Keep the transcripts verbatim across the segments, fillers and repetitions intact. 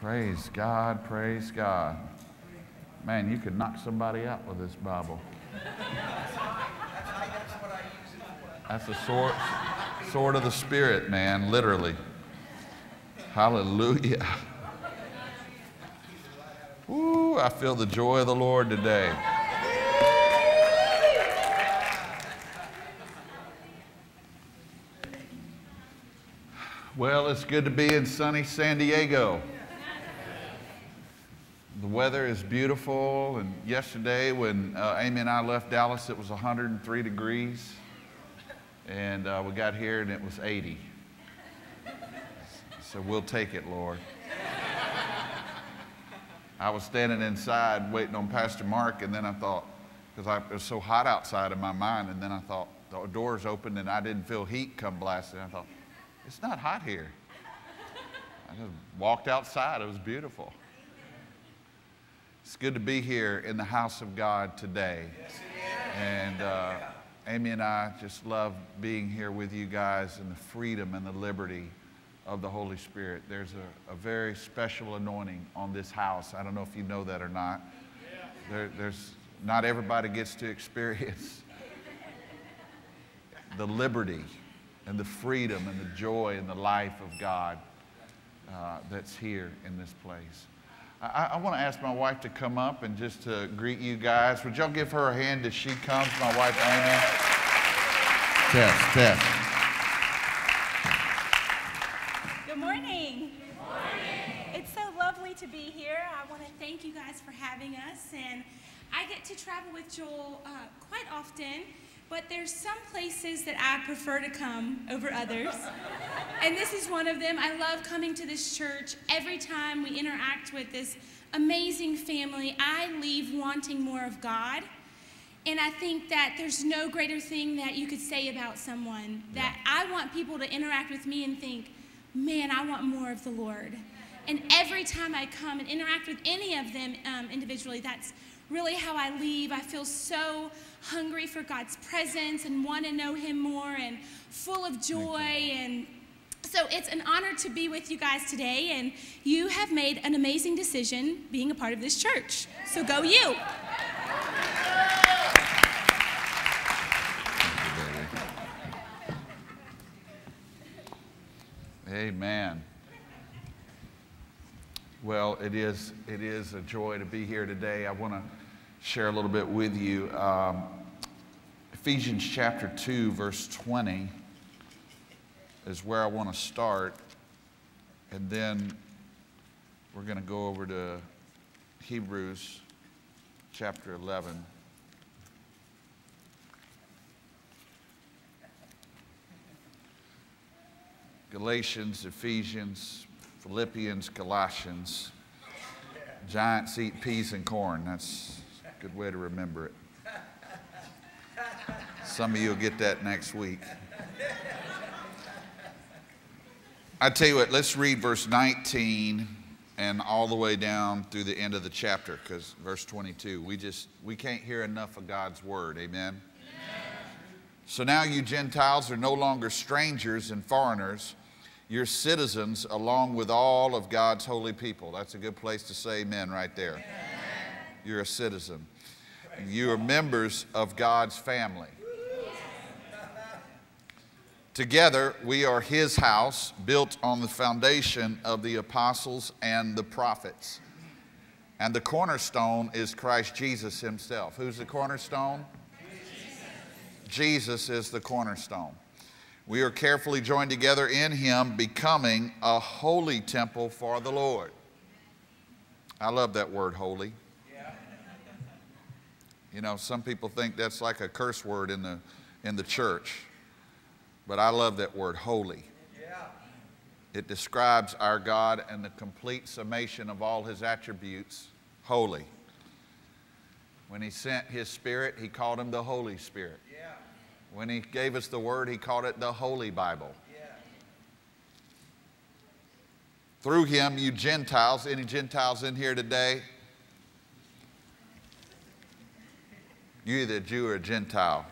Praise God, praise God. Man, you could knock somebody out with this Bible. That's the sword, sword of the Spirit, man, literally. Hallelujah. Ooh, I feel the joy of the Lord today. Well, it's good to be in sunny San Diego. The weather is beautiful, and yesterday when uh, Amy and I left Dallas, it was one hundred three degrees, and uh, we got here and it was eighty. So we'll take it, Lord. I was standing inside waiting on Pastor Mark, and then I thought, because it was so hot outside in my mind, and then I thought, the doors opened and I didn't feel heat come blasting. I thought, it's not hot here. I just walked outside. It was beautiful. It's good to be here in the house of God today. Yes, and uh, Amy and I just love being here with you guys and the freedom and the liberty of the Holy Spirit. There's a, a very special anointing on this house. I don't know if you know that or not. There, there's not everybody gets to experience the liberty and the freedom and the joy and the life of God uh, that's here in this place. I, I want to ask my wife to come up and just to greet you guys. Would y'all give her a hand as she comes, my wife Amy? Tess, Tess. Good morning. Good morning. It's so lovely to be here. I want to thank you guys for having us. And I get to travel with Joel uh, quite often, but there's some places that I prefer to come over others. And this is one of them. I love coming to this church. Every time we interact with this amazing family, I leave wanting more of God. And I think that there's no greater thing that you could say about someone, that I want people to interact with me and think, man, I want more of the Lord. And every time I come and interact with any of them um, individually, that's really how I leave. I feel so hungry for God's presence and want to know Him more and full of joy. And so it's an honor to be with you guys today. And you have made an amazing decision being a part of this church. So go you. Amen. Well, it is, it is a joy to be here today. I want to share a little bit with you. Um, Ephesians chapter two, verse twenty is where I want to start. And then we're going to go over to Hebrews chapter eleven. Galatians, Ephesians, Philippians, Colossians. Giants eat peas and corn. That's a good way to remember it. Some of you will get that next week. I tell you what, let's read verse nineteen and all the way down through the end of the chapter, because verse twenty-two, we just, we can't hear enough of God's word. Amen? Amen. So now you Gentiles are no longer strangers and foreigners. You're citizens along with all of God's holy people. That's a good place to say amen right there. Amen. You're a citizen. You are members of God's family. Together, we are His house, built on the foundation of the apostles and the prophets. And the cornerstone is Christ Jesus Himself. Who's the cornerstone? Jesus. Jesus is the cornerstone. We are carefully joined together in Him, becoming a holy temple for the Lord. I love that word, holy. Yeah. You know, some people think that's like a curse word in the, in the church. But I love that word, holy. Yeah. It describes our God and the complete summation of all His attributes, holy. When He sent His Spirit, He called Him the Holy Spirit. Yeah. When He gave us the Word, He called it the Holy Bible. Yeah. Through Him, you Gentiles, any Gentiles in here today? You're either a Jew or a Gentile.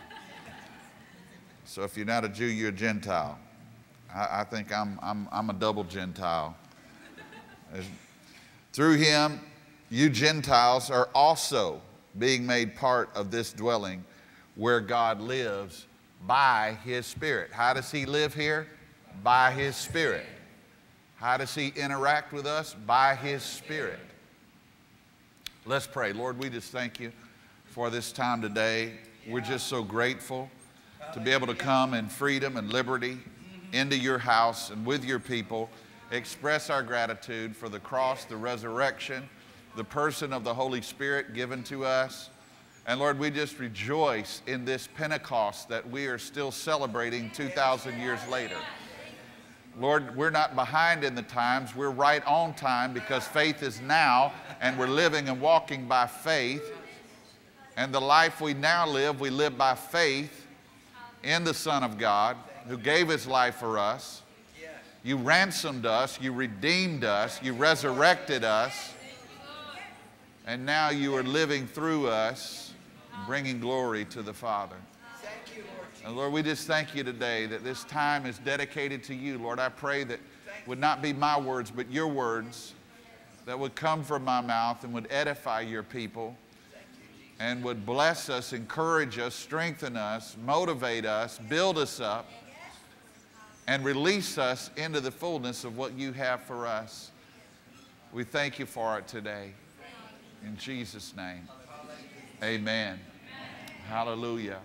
So if you're not a Jew, you're a Gentile. I, I think I'm, I'm, I'm a double Gentile. As, through him, you Gentiles are also being made part of this dwelling where God lives by his Spirit. How does he live here? By his Spirit. How does he interact with us? By his Spirit. Let's pray. Lord, we just thank you for this time today. We're just so grateful to be able to come in freedom and liberty into your house and with your people, express our gratitude for the cross, the resurrection, the person of the Holy Spirit given to us. And Lord, we just rejoice in this Pentecost that we are still celebrating two thousand years later. Lord, we're not behind in the times. We're right on time because faith is now, and we're living and walking by faith. And the life we now live, we live by faith in the Son of God who gave his life for us. You ransomed us. You redeemed us. You resurrected us. And now you are living through us, bringing glory to the Father. And Lord, we just thank you today that this time is dedicated to you. Lord, I pray that it would not be my words, but your words that would come from my mouth and would edify your people and would bless us, encourage us, strengthen us, motivate us, build us up, and release us into the fullness of what you have for us. We thank you for it today. In Jesus' name, amen. Hallelujah.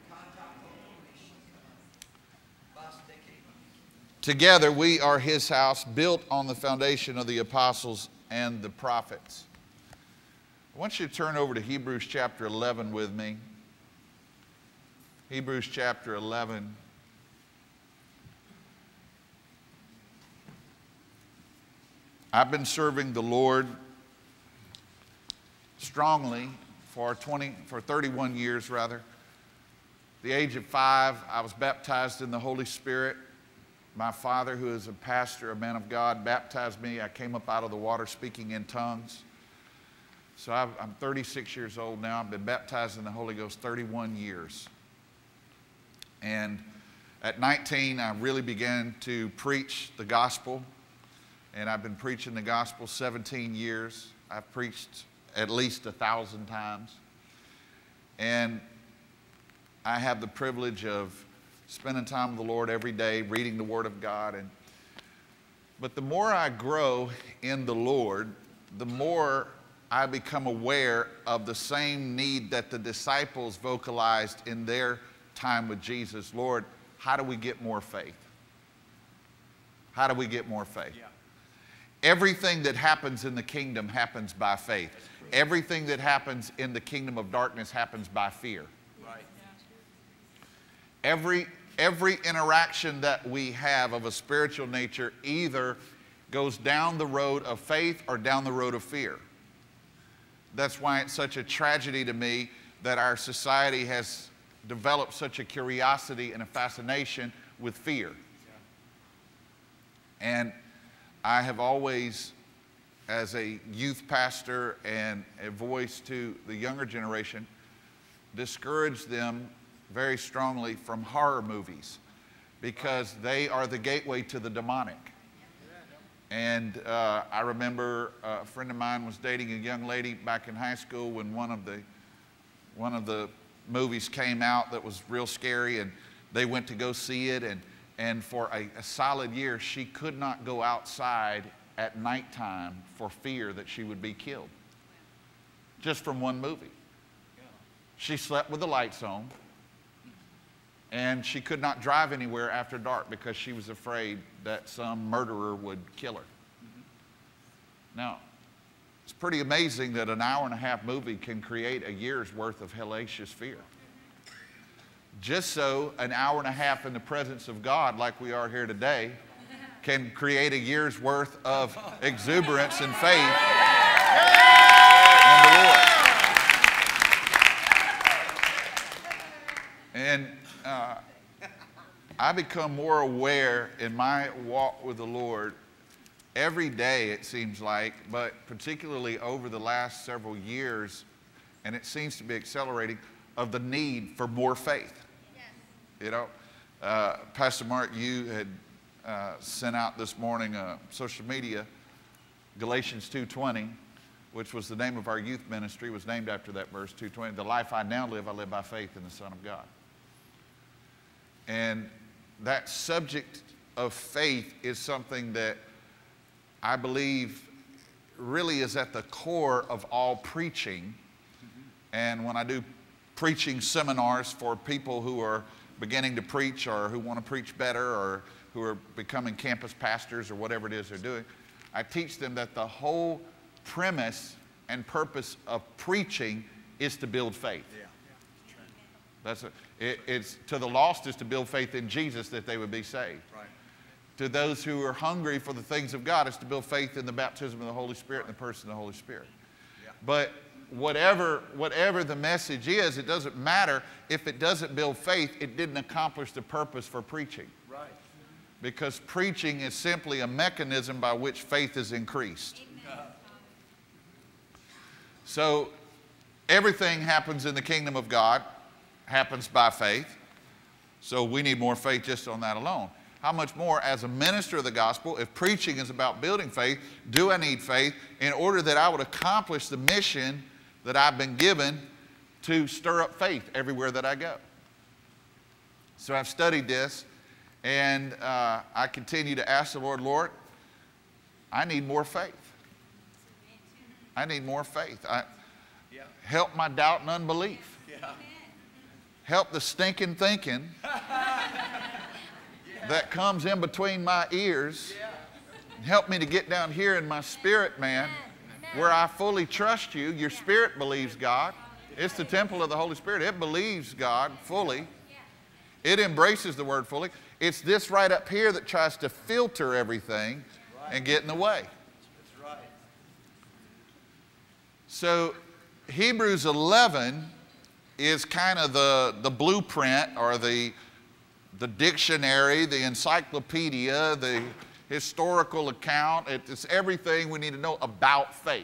Together we are his house, built on the foundation of the apostles and the prophets. I want you to turn over to Hebrews chapter eleven with me. Hebrews chapter eleven. I've been serving the Lord strongly for twenty, for thirty-one years rather. At the age of five, I was baptized in the Holy Spirit. My father, who is a pastor, a man of God, baptized me. I came up out of the water speaking in tongues. So I've, I'm thirty-six years old now. I've been baptized in the Holy Ghost thirty-one years. And at nineteen, I really began to preach the gospel. And I've been preaching the gospel seventeen years. I've preached at least a thousand times. And I have the privilege of spending time with the Lord every day, reading the Word of God. And, but the more I grow in the Lord, the more I become aware of the same need that the disciples vocalized in their time with Jesus. Lord, how do we get more faith? How do we get more faith? Yeah. Everything that happens in the kingdom happens by faith. Everything that happens in the kingdom of darkness happens by fear. Right. Every, every interaction that we have of a spiritual nature either goes down the road of faith or down the road of fear. That's why it's such a tragedy to me that our society has developed such a curiosity and a fascination with fear. And I have always, as a youth pastor and a voice to the younger generation, discouraged them very strongly from horror movies because they are the gateway to the demonic. And uh, I remember a friend of mine was dating a young lady back in high school when one of the one of the movies came out that was real scary, and they went to go see it, and and for a, a solid year she could not go outside at nighttime for fear that she would be killed, just from one movie. She slept with the lights on, and she could not drive anywhere after dark because she was afraid that some murderer would kill her. Mm-hmm. Now, it's pretty amazing that an hour and a half movie can create a year's worth of hellacious fear. Just so an hour and a half in the presence of God, like we are here today, can create a year's worth of exuberance and faith in the Lord. And uh, I become more aware in my walk with the Lord every day, it seems like, but particularly over the last several years, and it seems to be accelerating, of the need for more faith. Yes. You know, uh, Pastor Mark, you had uh, sent out this morning uh, social media Galatians two twenty, which was the name of our youth ministry, was named after that verse, two twenty. The life I now live, I live by faith in the Son of God. And that subject of faith is something that I believe really is at the core of all preaching. And when I do preaching seminars for people who are beginning to preach or who want to preach better or who are becoming campus pastors or whatever it is they're doing, I teach them that the whole premise and purpose of preaching is to build faith. Yeah. That's a, it, it's to the lost is to build faith in Jesus that they would be saved. Right. To those who are hungry for the things of God is to build faith in the baptism of the Holy Spirit and the person of the Holy Spirit. Yeah. But whatever, whatever the message is, it doesn't matter. If it doesn't build faith, it didn't accomplish the purpose for preaching. Right. Because preaching is simply a mechanism by which faith is increased. Amen. So everything happens in the kingdom of God happens by faith. So we need more faith just on that alone. How much more as a minister of the gospel, if preaching is about building faith, do I need faith in order that I would accomplish the mission that I've been given to stir up faith everywhere that I go? So I've studied this, and uh, I continue to ask the Lord, Lord, I need more faith. I need more faith. I, yeah. Help my doubt and unbelief. Yeah. Help the stinking thinking that comes in between my ears. Help me to get down here in my spirit, man, where I fully trust you. Your spirit believes God. It's the temple of the Holy Spirit. It believes God fully. It embraces the word fully. It's this right up here that tries to filter everything and get in the way. So Hebrews eleven is kind of the, the blueprint or the the dictionary, the encyclopedia, the historical account. It's everything we need to know about faith.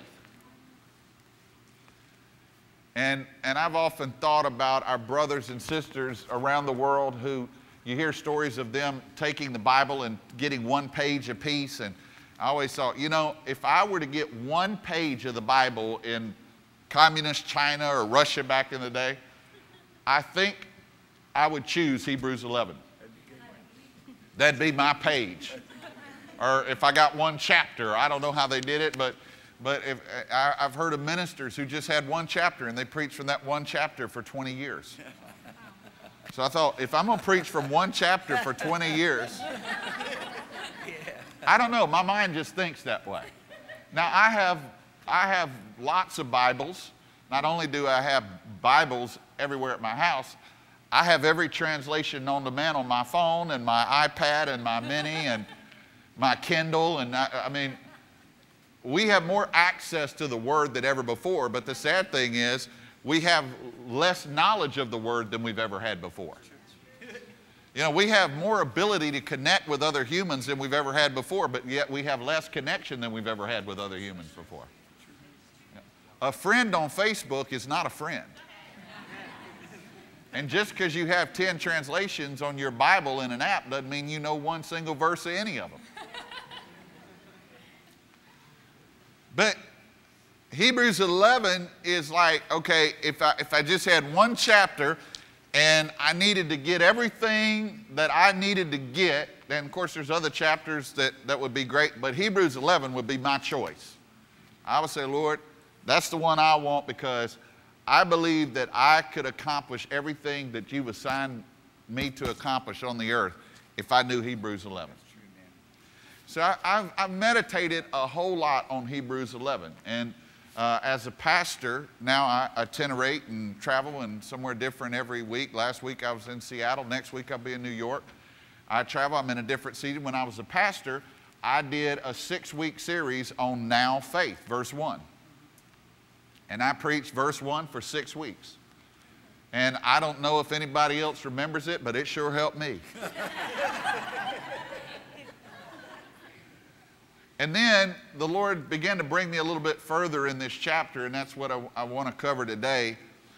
And, and I've often thought about our brothers and sisters around the world who you hear stories of them taking the Bible and getting one page apiece. And I always thought, you know, if I were to get one page of the Bible in communist China or Russia back in the day, I think I would choose Hebrews eleven. That'd be my page. Or if I got one chapter, I don't know how they did it, but, but if, I, I've heard of ministers who just had one chapter and they preached from that one chapter for twenty years. So I thought, if I'm going to preach from one chapter for twenty years, I don't know, my mind just thinks that way. Now I have, I have lots of Bibles. Not only do I have Bibles everywhere at my house, I have every translation known to man on my phone and my iPad and my Mini and my Kindle. And I, I mean, we have more access to the Word than ever before. But the sad thing is we have less knowledge of the Word than we've ever had before. You know, we have more ability to connect with other humans than we've ever had before, but yet we have less connection than we've ever had with other humans before. A friend on Facebook is not a friend. And just because you have ten translations on your Bible in an app doesn't mean you know one single verse of any of them. But Hebrews eleven is like, okay, if I, if I just had one chapter and I needed to get everything that I needed to get, then of course there's other chapters that, that would be great, but Hebrews eleven would be my choice. I would say, Lord, that's the one I want because I believe that I could accomplish everything that you've assigned me to accomplish on the earth if I knew Hebrews eleven. So I, I've, I've meditated a whole lot on Hebrews eleven. And uh, as a pastor, now I itinerate and travel and somewhere different every week. Last week I was in Seattle. Next week I'll be in New York. I travel. I'm in a different city. When I was a pastor, I did a six-week series on Now Faith, verse one. And I preached verse one for six weeks. And I don't know if anybody else remembers it, but it sure helped me. And then the Lord began to bring me a little bit further in this chapter, and that's what I, I want to cover today.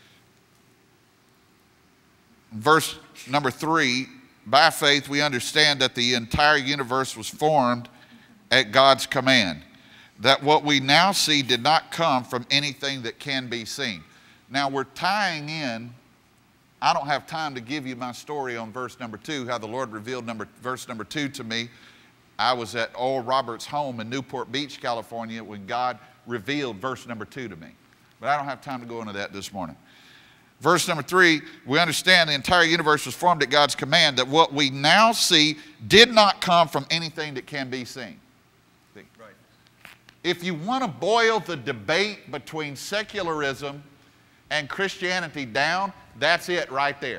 Verse number three, by faith we understand that the entire universe was formed at God's command, that what we now see did not come from anything that can be seen. Now we're tying in, I don't have time to give you my story on verse number two, how the Lord revealed number, verse number two to me. I was at Oral Roberts' home in Newport Beach, California, when God revealed verse number two to me. But I don't have time to go into that this morning. Verse number three, we understand the entire universe was formed at God's command, that what we now see did not come from anything that can be seen. See? Right. If you want to boil the debate between secularism and Christianity down, that's it right there.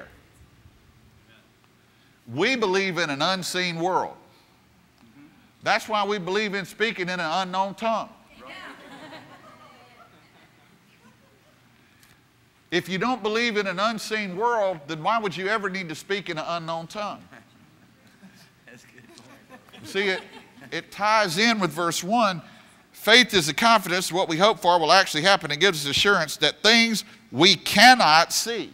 Amen. We believe in an unseen world. Mm-hmm. That's why we believe in speaking in an unknown tongue. If you don't believe in an unseen world, then why would you ever need to speak in an unknown tongue? That's good. See, it, it ties in with verse one. Faith is the confidence what we hope for will actually happen. It gives us assurance that things we cannot see.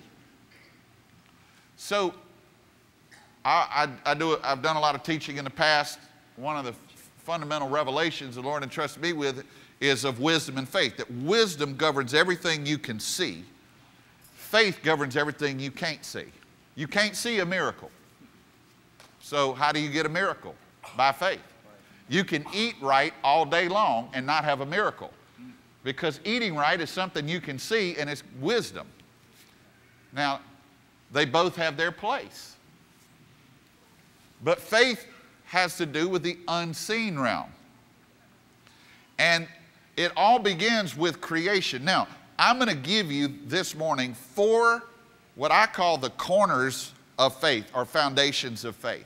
So, I, I, I do, I've done a lot of teaching in the past. One of the fundamental revelations the Lord entrusted me with is of wisdom and faith. That wisdom governs everything you can see. Faith governs everything you can't see. You can't see a miracle. So how do you get a miracle? By faith. You can eat right all day long and not have a miracle. Because eating right is something you can see, and it's wisdom. Now, they both have their place. But faith has to do with the unseen realm. And it all begins with creation. Now, I'm going to give you this morning four, what I call the corners of faith, or foundations of faith.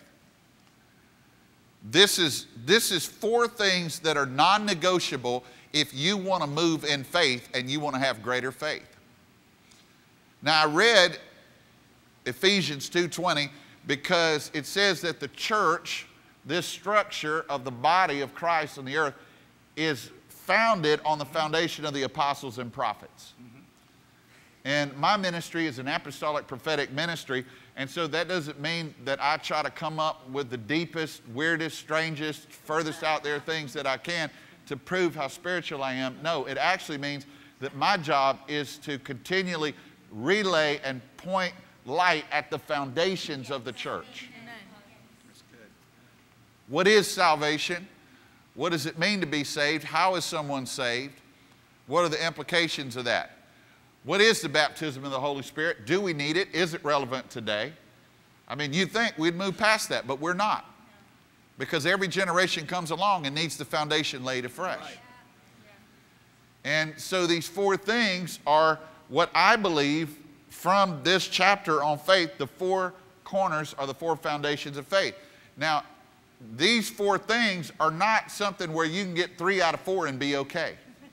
This is, this is four things that are non-negotiable if you want to move in faith and you want to have greater faith. Now, I read Ephesians two twenty because it says that the church, this structure of the body of Christ on the earth, is founded on the foundation of the apostles and prophets. Mm-hmm. And my ministry is an apostolic prophetic ministry, and so that doesn't mean that I try to come up with the deepest, weirdest, strangest, furthest out there things that I can to prove how spiritual I am. No, it actually means that my job is to continually relay and point light at the foundations of the church. That's good. What is salvation? What does it mean to be saved? How is someone saved? What are the implications of that? What is the baptism of the Holy Spirit? Do we need it? Is it relevant today? I mean, you'd think we'd move past that, but we're not. Because every generation comes along and needs the foundation laid afresh. Right. And so these four things are what I believe from this chapter on faith, the four corners are the four foundations of faith. Now, these four things are not something where you can get three out of four and be okay.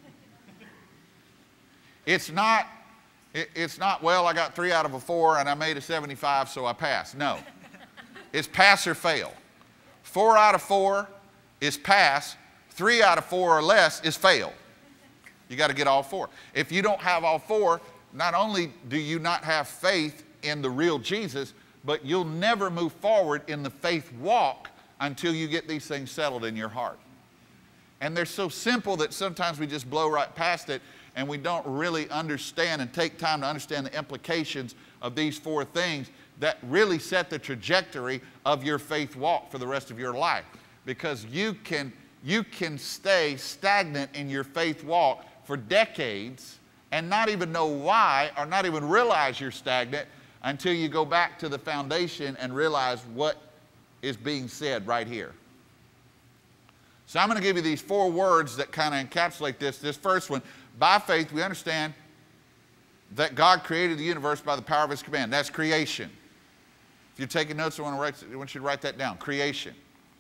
It's not, it, it's not, well, I got three out of a four and I made a seventy-five, so I passed. No. It's pass or fail. Four out of four is pass. Three out of four or less is fail. You got to get all four. If you don't have all four, not only do you not have faith in the real Jesus, but you'll never move forward in the faith walk until you get these things settled in your heart. And they're so simple that sometimes we just blow right past it and we don't really understand and take time to understand the implications of these four things that really set the trajectory of your faith walk for the rest of your life. Because you can, you can stay stagnant in your faith walk for decades and not even know why or not even realize you're stagnant until you go back to the foundation and realize what is being said right here. So I'm going to give you these four words that kind of encapsulate this. This first one, by faith we understand that God created the universe by the power of His command. That's creation. If you're taking notes, I want, to write, I want you to write that down. Creation.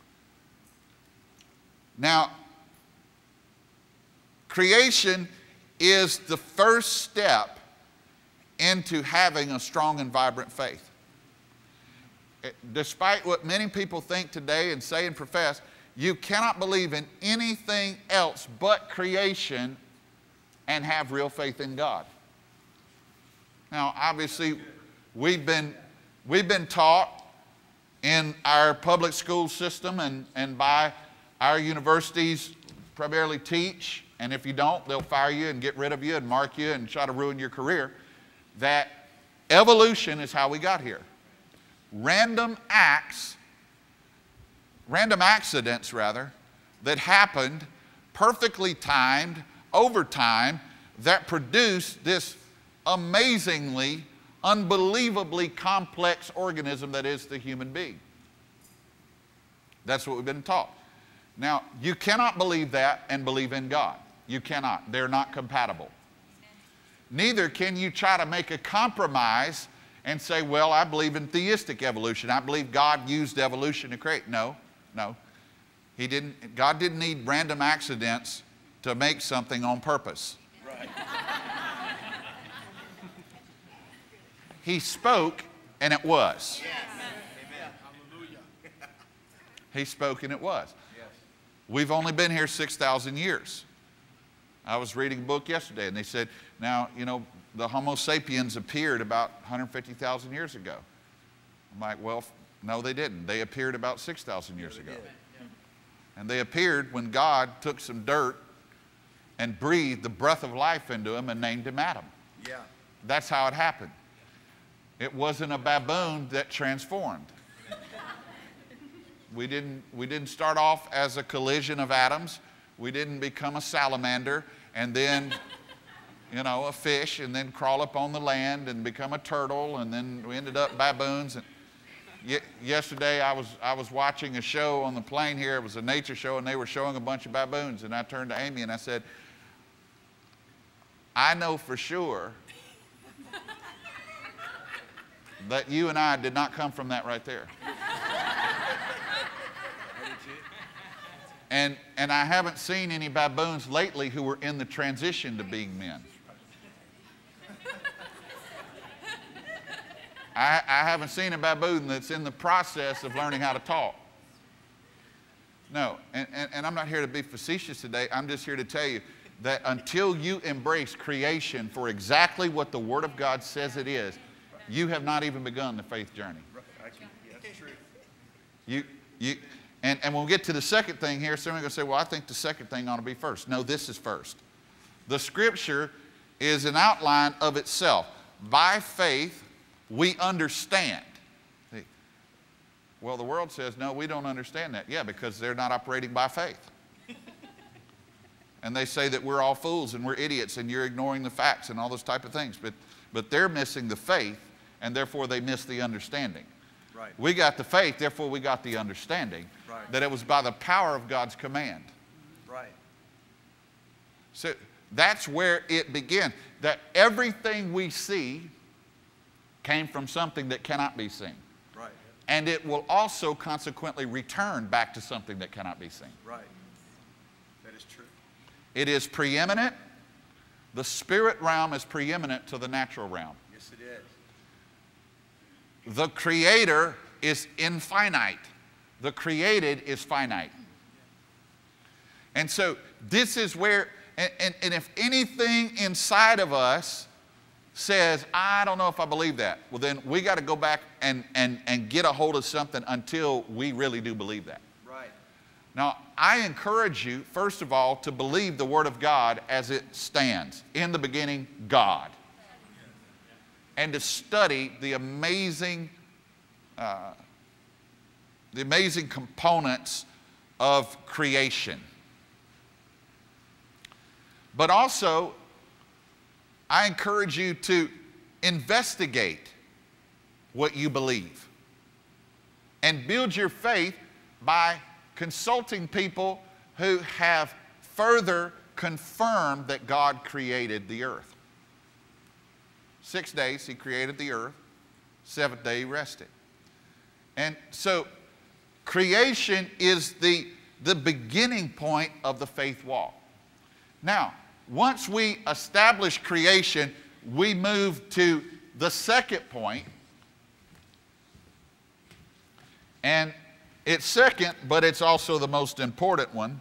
Now, creation is the first step into having a strong and vibrant faith. Despite what many people think today and say and profess, you cannot believe in anything else but creation and have real faith in God. Now, obviously, we've been, we've been taught in our public school system and, and by our universities primarily teach, and if you don't, they'll fire you and get rid of you and mark you and try to ruin your career, that evolution is how we got here. Random acts, random accidents rather, that happened, perfectly timed, over time, that produced this amazingly, unbelievably complex organism that is the human being. That's what we've been taught. Now, you cannot believe that and believe in God. You cannot. They're not compatible. Neither can you try to make a compromise and say, well, I believe in theistic evolution. I believe God used evolution to create. No, no. He didn't, God didn't need random accidents to make something on purpose. Right. He spoke and it was. Yes. Amen. Hallelujah. He spoke and it was. Yes. We've only been here six thousand years. I was reading a book yesterday and they said, now, you know, the Homo sapiens appeared about one hundred fifty thousand years ago. I'm like, well, no, they didn't. They appeared about six thousand years ago. And they appeared when God took some dirt and breathed the breath of life into him and named him Adam. Yeah. That's how it happened. It wasn't a baboon that transformed. We didn't, we didn't start off as a collision of atoms. We didn't become a salamander and then, you know, a fish and then crawl up on the land and become a turtle and then we ended up baboons. And ye yesterday I was, I was watching a show on the plane here. It was a nature show and they were showing a bunch of baboons. And I turned to Amy and I said, I know for sure that you and I did not come from that right there. And, and I haven't seen any baboons lately who were in the transition to being men. I, I haven't seen a baboon that's in the process of learning how to talk. No, and, and, and I'm not here to be facetious today. I'm just here to tell you that until you embrace creation for exactly what the Word of God says it is, you have not even begun the faith journey. You, you, and, and when we get to the second thing here, someone's going to say, well, I think the second thing ought to be first. No, this is first. The Scripture is an outline of itself. By faith, we understand. See, well, the world says, no, we don't understand that. Yeah, because they're not operating by faith. And they say that we're all fools and we're idiots and you're ignoring the facts and all those type of things. But, but they're missing the faith and therefore they miss the understanding. Right. We got the faith, therefore we got the understanding. Right. That it was by the power of God's command. Right. So that's where it began. That everything we see came from something that cannot be seen. Right. And it will also consequently return back to something that cannot be seen. Right. That is true. It is preeminent. The spirit realm is preeminent to the natural realm. Yes, it is. The creator is infinite. The created is finite. And so this is where, and, and, and if anything inside of us says, I don't know if I believe that, well then we got to go back and, and, and get a hold of something until we really do believe that. Right. Now, I encourage you, first of all, to believe the Word of God as it stands. In the beginning, God. And to study the amazing, uh, the amazing components of creation. But also, I encourage you to investigate what you believe and build your faith by consulting people who have further confirmed that God created the earth. Six days he created the earth, seventh day he rested. And so creation is the, the beginning point of the faith walk. Now, once we establish creation, we move to the second point. And it's second, but it's also the most important one.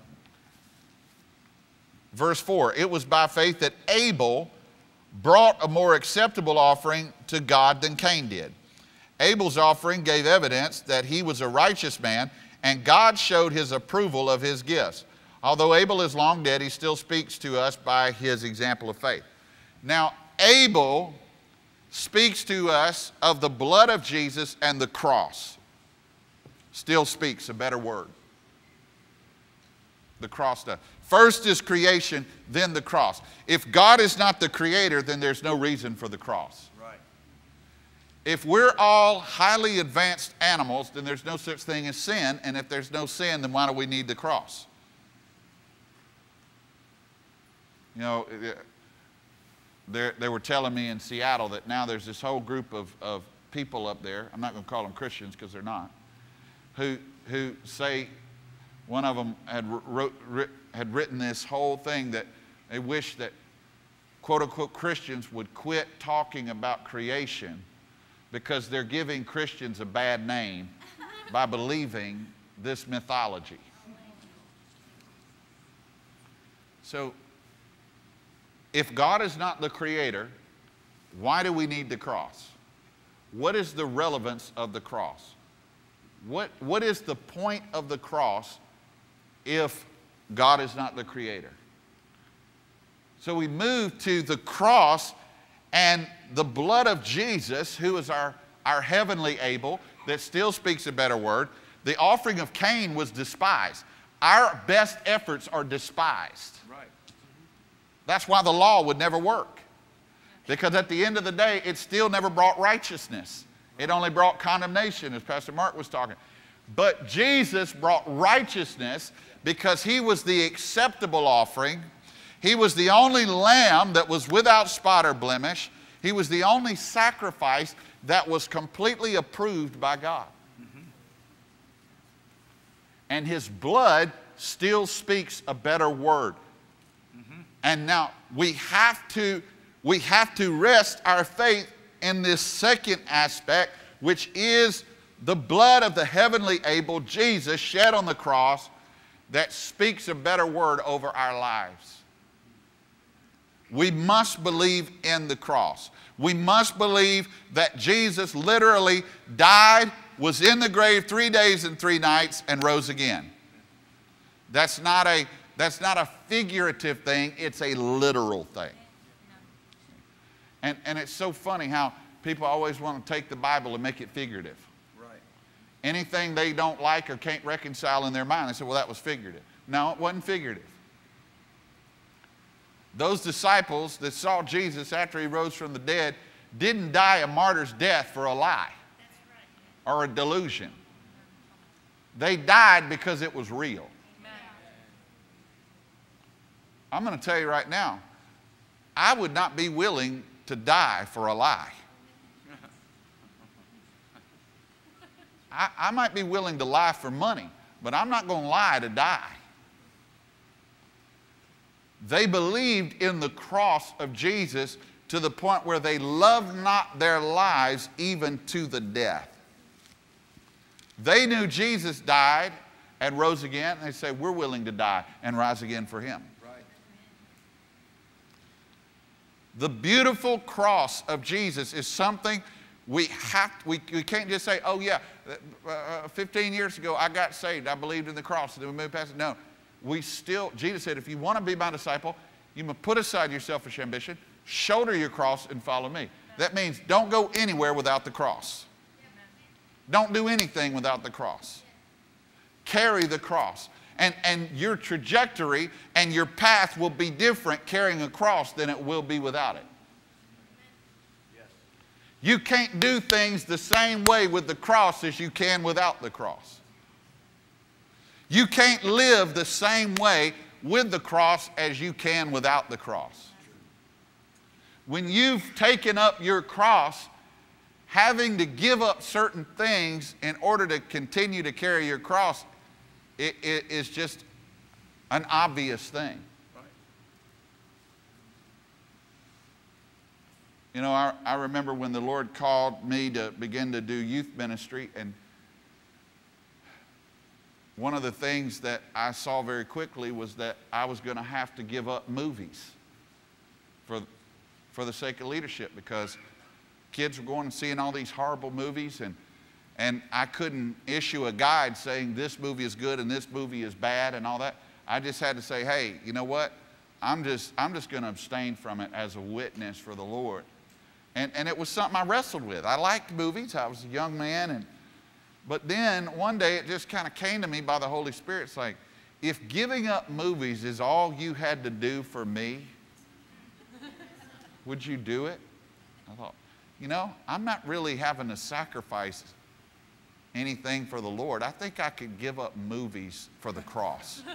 Verse four, it was by faith that Abel brought a more acceptable offering to God than Cain did. Abel's offering gave evidence that he was a righteous man, and God showed his approval of his gifts. Although Abel is long dead, he still speaks to us by his example of faith. Now, Abel speaks to us of the blood of Jesus and the cross. Still speaks a better word. The cross does. First is creation, then the cross. If God is not the creator, then there's no reason for the cross. Right. If we're all highly advanced animals, then there's no such thing as sin. And if there's no sin, then why do we need the cross? You know, they were telling me in Seattle that now there's this whole group of, of people up there, I'm not going to call them Christians because they're not, who, who say, one of them had, wrote, had written this whole thing that they wish that quote-unquote Christians would quit talking about creation because they're giving Christians a bad name by believing this mythology. So, if God is not the creator, why do we need the cross? What is the relevance of the cross? What, what is the point of the cross if God is not the creator? So we move to the cross and the blood of Jesus, who is our, our heavenly Abel, that still speaks a better word. The offering of Cain was despised. Our best efforts are despised. Right. That's why the law would never work. Because at the end of the day, it still never brought righteousness. It only brought condemnation, as Pastor Mark was talking. But Jesus brought righteousness because he was the acceptable offering. He was the only lamb that was without spot or blemish. He was the only sacrifice that was completely approved by God. Mm-hmm. And his blood still speaks a better word. Mm-hmm. And now we have to, we have to rest our faith in this second aspect, which is the blood of the heavenly Abel, Jesus, shed on the cross, that speaks a better word over our lives. We must believe in the cross. We must believe that Jesus literally died, was in the grave three days and three nights, and rose again. That's not a, that's not a figurative thing, it's a literal thing. And, and it's so funny how people always want to take the Bible and make it figurative. Right. Anything they don't like or can't reconcile in their mind, they say, well, that was figurative. No, it wasn't figurative. Those disciples that saw Jesus after he rose from the dead didn't die a martyr's death for a lie or a delusion. They died because it was real. I'm going to tell you right now, I would not be willing to die for a lie. I, I might be willing to lie for money, but I'm not going to lie to die. They believed in the cross of Jesus to the point where they loved not their lives even to the death. They knew Jesus died and rose again, and they say, we're willing to die and rise again for him. Right. The beautiful cross of Jesus is something we have, we, we can't just say, oh yeah, uh, fifteen years ago I got saved, I believed in the cross, and then we moved past it. No. We still, Jesus said, if you want to be my disciple, you must put aside your selfish ambition, shoulder your cross, and follow me. That means don't go anywhere without the cross. Don't do anything without the cross. Carry the cross. And, and your trajectory and your path will be different carrying a cross than it will be without it. You can't do things the same way with the cross as you can without the cross. You can't live the same way with the cross as you can without the cross. When you've taken up your cross, having to give up certain things in order to continue to carry your cross, it, it is just an obvious thing. Right. You know, I, I remember when the Lord called me to begin to do youth ministry, and one of the things that I saw very quickly was that I was going to have to give up movies for, for the sake of leadership, because kids were going and seeing all these horrible movies, and, and I couldn't issue a guide saying this movie is good and this movie is bad and all that. I just had to say, hey, you know what? I'm just, I'm just going to abstain from it as a witness for the Lord. And, and it was something I wrestled with. I liked movies. I was a young man. And, but then one day it just kind of came to me by the Holy Spirit. It's like, if giving up movies is all you had to do for me, would you do it? I thought, you know, I'm not really having to sacrifice anything for the Lord. I think I could give up movies for the cross.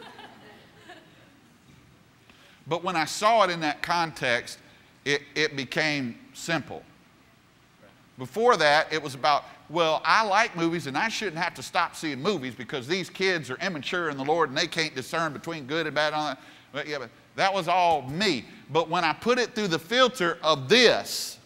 But when I saw it in that context, it, it became simple. Before that, it was about, well, I like movies and I shouldn't have to stop seeing movies because these kids are immature in the Lord and they can't discern between good and bad. And all that. But, yeah, but that was all me. But when I put it through the filter of this,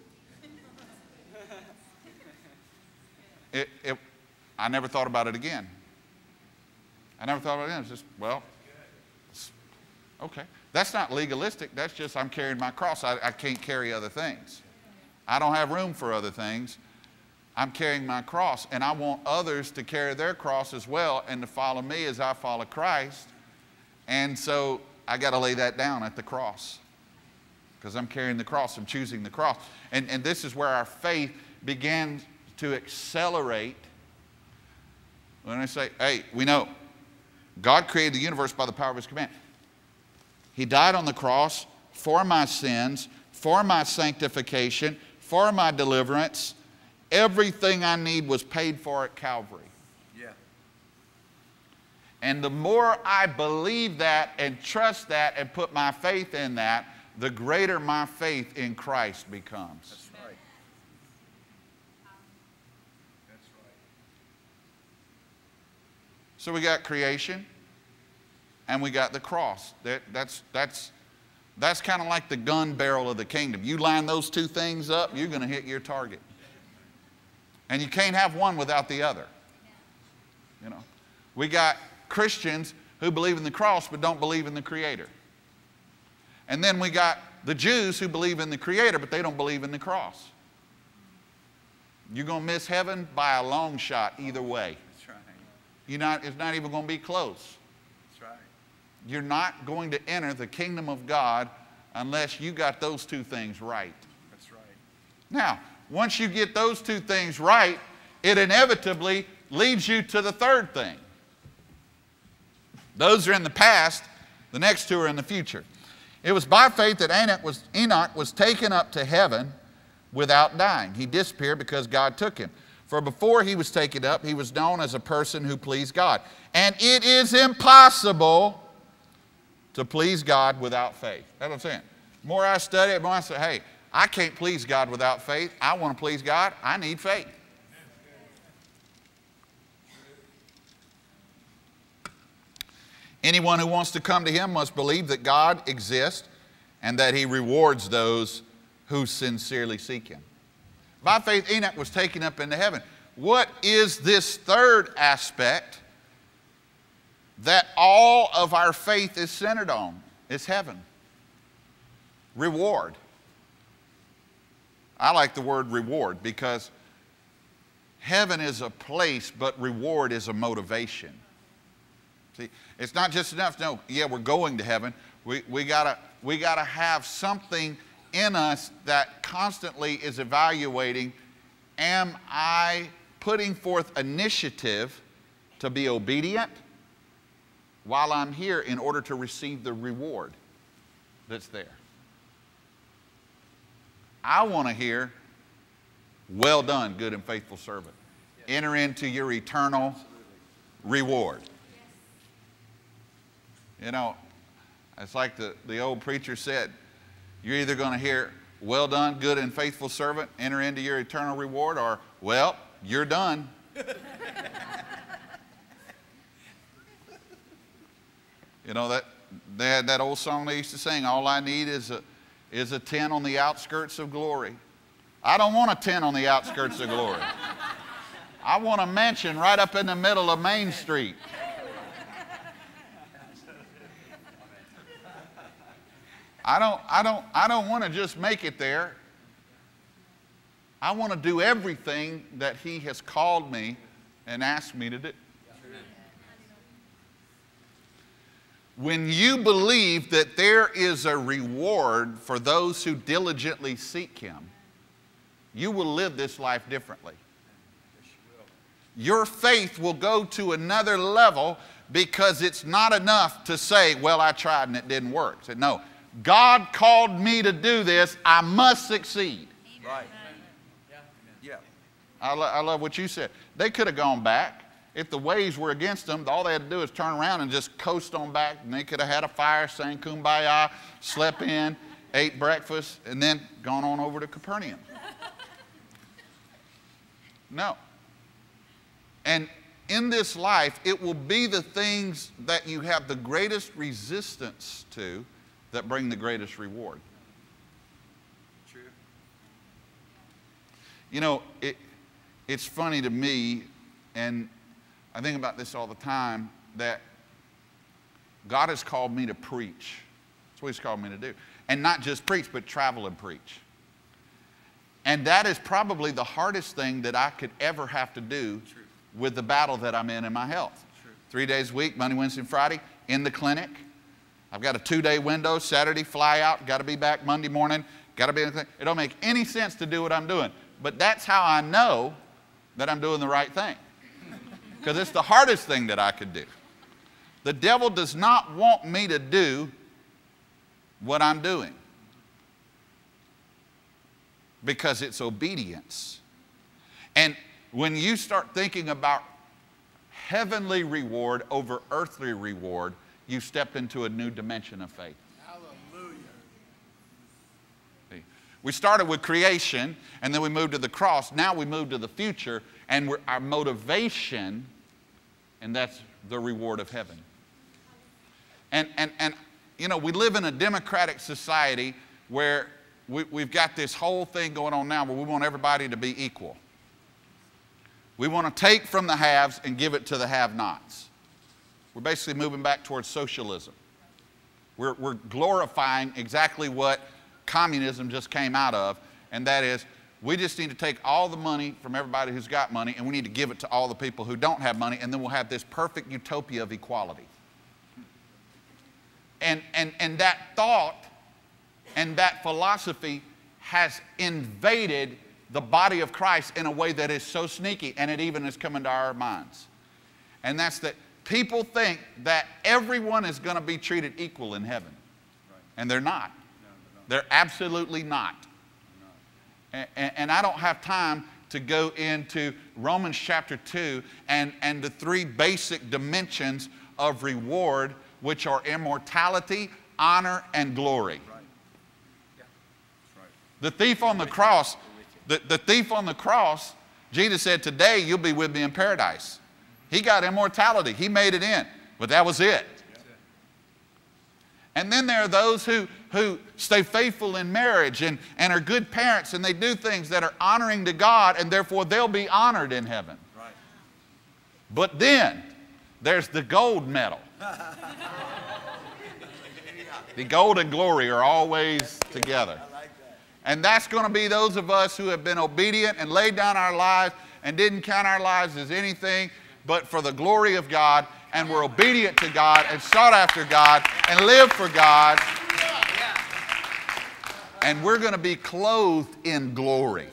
it, it, I never thought about it again. I never thought about it again. It's just, well, it's, okay. That's not legalistic. That's just I'm carrying my cross. I, I can't carry other things. I don't have room for other things. I'm carrying my cross, and I want others to carry their cross as well and to follow me as I follow Christ. And so I got to lay that down at the cross because I'm carrying the cross. I'm choosing the cross. And, and this is where our faith began to accelerate. When I say, hey, we know God created the universe by the power of his command. He died on the cross for my sins, for my sanctification, for my deliverance. Everything I need was paid for at Calvary. Yeah. And the more I believe that and trust that and put my faith in that, the greater my faith in Christ becomes. That's right. That's right. So we got creation and we got the cross. That, that's that's, that's kind of like the gun barrel of the kingdom. You line those two things up, you're going to hit your target. And you can't have one without the other. You know, we got Christians who believe in the cross but don't believe in the Creator. And then we got the Jews who believe in the Creator but they don't believe in the cross. You're going to miss heaven by a long shot either way. That's right. You're not, it's not even going to be close. That's right. You're not going to enter the kingdom of God unless you got those two things right. That's right. Now, once you get those two things right, it inevitably leads you to the third thing. Those are in the past. The next two are in the future. It was by faith that Enoch was, Enoch was taken up to heaven without dying. He disappeared because God took him. For before he was taken up, he was known as a person who pleased God. And it is impossible to please God without faith. That's what I'm saying. The more I study it, the more I say, hey, I can't please God without faith. I want to please God. I need faith. Anyone who wants to come to him must believe that God exists and that he rewards those who sincerely seek him. By faith, Enoch was taken up into heaven. What is this third aspect that all of our faith is centered on? It's heaven. Reward. I like the word reward because heaven is a place, but reward is a motivation. See, it's not just enough to know, yeah, we're going to heaven. We, we gotta, we gotta have something in us that constantly is evaluating, am I putting forth initiative to be obedient while I'm here in order to receive the reward that's there? I want to hear, well done, good and faithful servant. Yes. Enter into your eternal Absolutely. Reward. Yes. You know, it's like the, the old preacher said, you're either going to hear, well done, good and faithful servant, enter into your eternal reward, or, well, you're done. You know, that, they had that old song they used to sing, all I need is a is a tent on the outskirts of glory. I don't want a tent on the outskirts of glory. I want a mansion right up in the middle of Main Street. I don't, I don't, I don't want to just make it there. I want to do everything that he has called me and asked me to do. when you believe that there is a reward for those who diligently seek Him, you will live this life differently. Your faith will go to another level because it's not enough to say, well, I tried and it didn't work. Say, no, God called me to do this. I must succeed. Right. Yeah. I, lo I love what you said. They could have gone back. If the waves were against them, all they had to do is turn around and just coast on back. And they could have had a fire, sang Kumbaya, slept in, ate breakfast, and then gone on over to Capernaum. No. And in this life, it will be the things that you have the greatest resistance to that bring the greatest reward. True. You know, it, it's funny to me, and I think about this all the time, that God has called me to preach. That's what He's called me to do. And not just preach, but travel and preach. And that is probably the hardest thing that I could ever have to do True. With the battle that I'm in in my health. True. Three days a week, Monday, Wednesday, and Friday, in the clinic. I've got a two-day window, Saturday, fly out, got to be back Monday morning, got to be in the clinic. It don't make any sense to do what I'm doing. But that's how I know that I'm doing the right thing. Because it's the hardest thing that I could do. The devil does not want me to do what I'm doing. Because it's obedience. And when you start thinking about heavenly reward over earthly reward, you step into a new dimension of faith. Hallelujah. See? We started with creation, and then we moved to the cross. Now we move to the future, and we're, our motivation, and that's the reward of heaven. And, and, and you know, we live in a democratic society where we, we've got this whole thing going on now where we want everybody to be equal. We want to take from the haves and give it to the have-nots. We're basically moving back towards socialism. We're, we're glorifying exactly what communism just came out of, and that is we just need to take all the money from everybody who's got money, and we need to give it to all the people who don't have money, and then we'll have this perfect utopia of equality. And, and, and that thought and that philosophy has invaded the body of Christ in a way that is so sneaky, and it even has come into our minds. And that's that people think that everyone is going to be treated equal in heaven. Right. And they're not. No, they're not. They're absolutely not. They're not. And, and I don't have time to go into Romans chapter two and, and the three basic dimensions of reward, which are immortality, honor, and glory. Right. Yeah. Right. The thief on the cross, the, the thief on the cross, Jesus said, today you'll be with me in paradise. He got immortality. He made it in. But that was it. And then there are those who, who stay faithful in marriage and, and are good parents, and they do things that are honoring to God, and therefore they'll be honored in heaven. Right. But then there's the gold medal. The gold and glory are always together. And that's going to be those of us who have been obedient and laid down our lives and didn't count our lives as anything but for the glory of God, and we're obedient to God and sought after God and live for God. And we're going to be clothed in glory.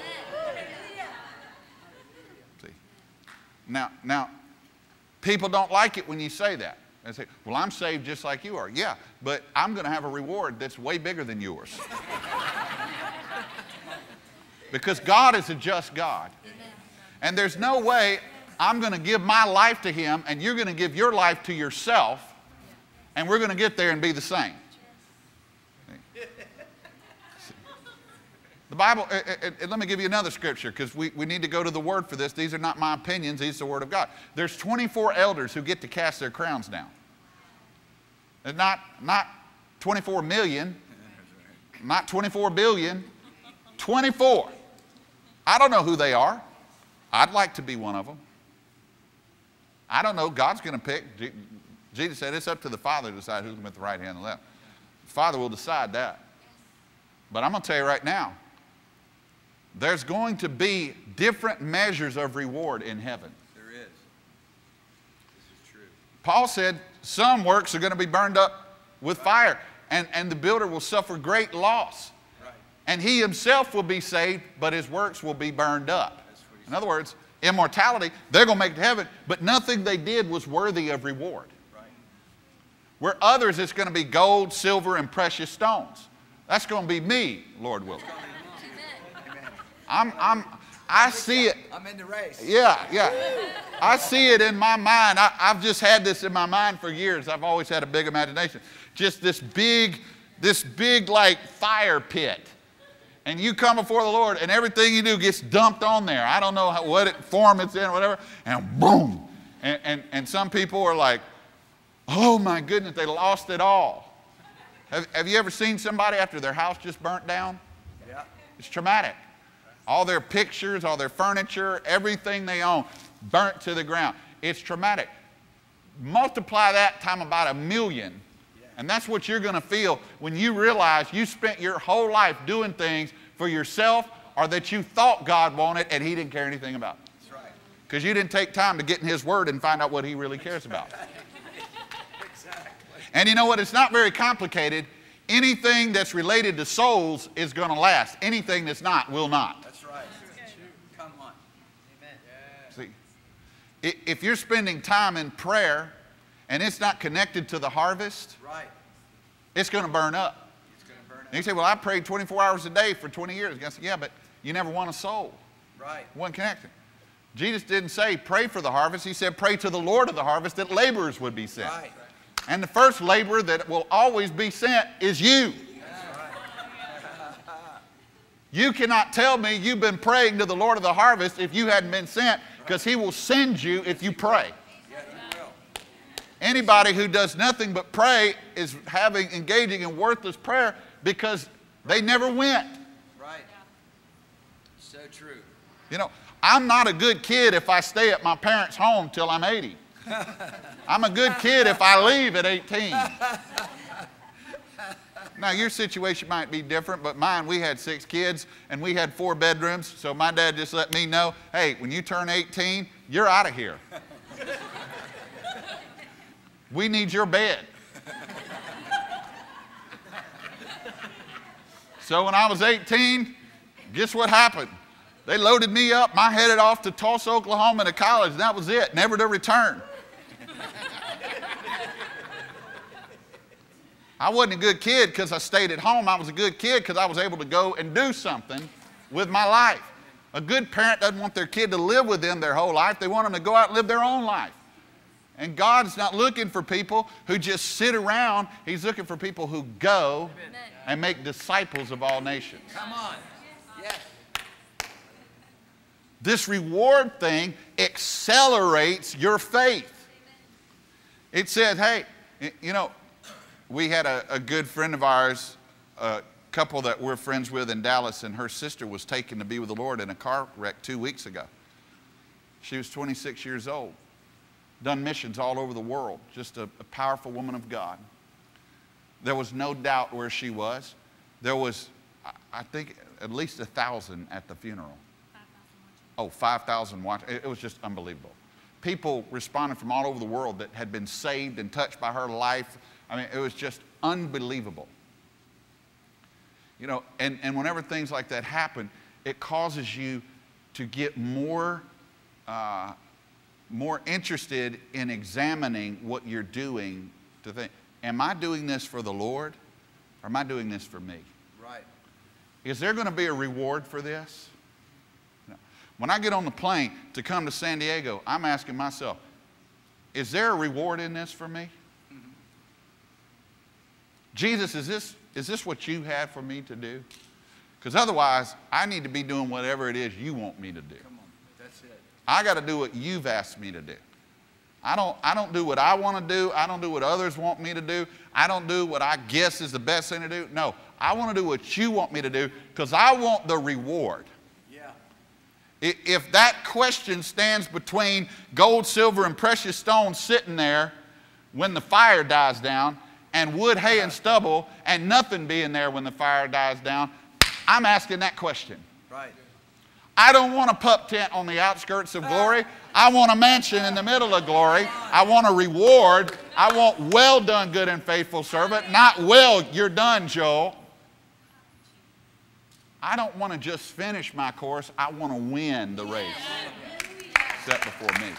See? Now, now, people don't like it when you say that. They say, well, I'm saved just like you are. Yeah, but I'm going to have a reward that's way bigger than yours. Because God is a just God. And there's no way I'm going to give my life to Him and you're going to give your life to yourself, and we're going to get there and be the same. The Bible, and let me give you another scripture, because we, we need to go to the Word for this. These are not my opinions. These are the Word of God. There's twenty-four elders who get to cast their crowns down. There's not, not twenty-four million, not twenty-four billion, twenty-four. I don't know who they are. I'd like to be one of them. I don't know. God's going to pick. Jesus said it's up to the Father to decide who's going to be at the right hand and the left. The Father will decide that. But I'm going to tell you right now, there's going to be different measures of reward in heaven. There is. This is true. Paul said some works are going to be burned up with fire, and, and the builder will suffer great loss. Right. And he himself will be saved, but his works will be burned up. In other words, immortality, they're going to make it to heaven, but nothing they did was worthy of reward. Right. Where others, it's going to be gold, silver, and precious stones. That's going to be me, Lord willing. I'm, I'm, I see it. I'm in the race. Yeah, yeah. I see it in my mind. I, I've just had this in my mind for years. I've always had a big imagination. Just this big, this big like fire pit. And you come before the Lord and everything you do gets dumped on there. I don't know how, what it, form it's in or whatever. And boom. And, and, and some people are like, oh my goodness, they lost it all. Have, have you ever seen somebody after their house just burnt down? Yeah. It's traumatic. All their pictures, all their furniture, everything they own, burnt to the ground. It's traumatic. Multiply that time about a million, and that's what you're going to feel when you realize you spent your whole life doing things for yourself or that you thought God wanted and he didn't care anything about. That's right. Because you didn't take time to get in his word and find out what he really cares about. Exactly. And you know what? It's not very complicated. Anything that's related to souls is going to last. Anything that's not will not. That's right. Come on. Amen. See, i- if you're spending time in prayer and it's not connected to the harvest, Right. it's going to burn up. It's going to burn And you out. say, well, I prayed twenty-four hours a day for twenty years. I say, yeah, but you never won a soul. Right. It wasn't connected. Jesus didn't say pray for the harvest. He said pray to the Lord of the harvest that laborers would be sent. Right. And the first laborer that will always be sent is you. You cannot tell me you've been praying to the Lord of the harvest if you hadn't been sent, because he will send you if you pray. Yeah, he will. Anybody who does nothing but pray is having engaging in worthless prayer because they never went. Right. So true. You know, I'm not a good kid if I stay at my parents' home till I'm eighty. I'm a good kid if I leave at eighteen. Now, your situation might be different, but mine, we had six kids, and we had four bedrooms, so my dad just let me know, hey, when you turn eighteen, you're out of here. We need your bed. So when I was eighteen, guess what happened? They loaded me up, and I headed off to Tulsa, Oklahoma to college, and that was it, never to return. I wasn't a good kid because I stayed at home. I was a good kid because I was able to go and do something with my life. A good parent doesn't want their kid to live with them their whole life. They want them to go out and live their own life. And God's not looking for people who just sit around. He's looking for people who go and make disciples of all nations. Come on. Yes. This reward thing accelerates your faith. It says, hey, you know, we had a, a good friend of ours, a couple that we're friends with in Dallas, and her sister was taken to be with the Lord in a car wreck two weeks ago. She was twenty-six years old, done missions all over the world, just a, a powerful woman of God. There was no doubt where she was. There was, I think, at least a thousand at the funeral. Oh, five thousand watching. It was just unbelievable. People responded from all over the world that had been saved and touched by her life. I mean, it was just unbelievable. You know, and, and whenever things like that happen, it causes you to get more, uh, more interested in examining what you're doing to think, am I doing this for the Lord or am I doing this for me? Right. Is there going to be a reward for this? No. When I get on the plane to come to San Diego, I'm asking myself, is there a reward in this for me? Jesus, is this, is this what you had for me to do? Because otherwise, I need to be doing whatever it is you want me to do. Come on. That's it. I got to do what you've asked me to do. I don't, I don't do what I want to do. I don't do what others want me to do. I don't do what I guess is the best thing to do. No, I want to do what you want me to do because I want the reward. Yeah. If that question stands between gold, silver, and precious stones sitting there when the fire dies down, and wood, hay, and stubble, and nothing being there when the fire dies down, I'm asking that question. Right. I don't want a pup tent on the outskirts of glory. I want a mansion in the middle of glory. I want a reward. I want well done, good and faithful servant, not well, you're done, Joel. I don't want to just finish my course. I want to win the race set before me.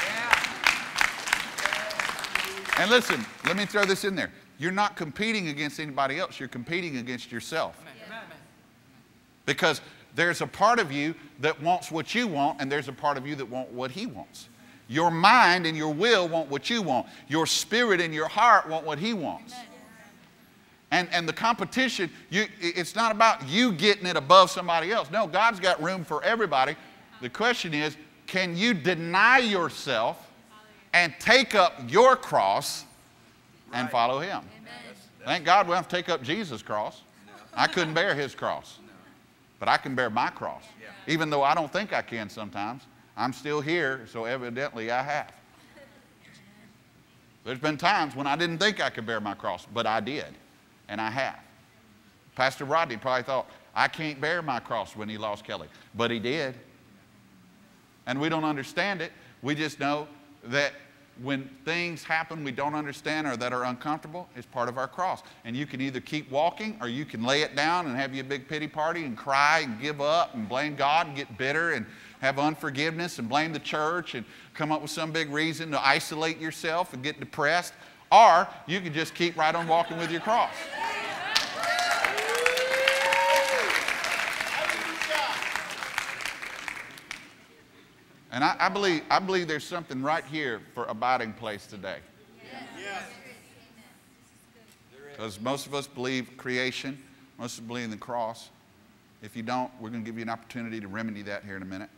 And listen, let me throw this in there. You're not competing against anybody else. You're competing against yourself. Because there's a part of you that wants what you want, and there's a part of you that wants what he wants. Your mind and your will want what you want. Your spirit and your heart want what he wants. And, and the competition, you, it's not about you getting it above somebody else. No, God's got room for everybody. The question is, can you deny yourself and take up your cross and follow him? Thank God we don't have to take up Jesus' cross. I couldn't bear his cross. But I can bear my cross. Even though I don't think I can sometimes. I'm still here, so evidently I have. There's been times when I didn't think I could bear my cross, but I did. And I have. Pastor Rodney probably thought, I can't bear my cross when he lost Kelly. But he did. And we don't understand it. We just know that when things happen we don't understand or that are uncomfortable, it's part of our cross. And you can either keep walking or you can lay it down and have you a big pity party and cry and give up and blame God and get bitter and have unforgiveness and blame the church and come up with some big reason to isolate yourself and get depressed. Or you can just keep right on walking with your cross. And I, I, believe, I believe there's something right here for abiding place today. Because most of us believe creation. Most of us believe in the cross. If you don't, we're going to give you an opportunity to remedy that here in a minute.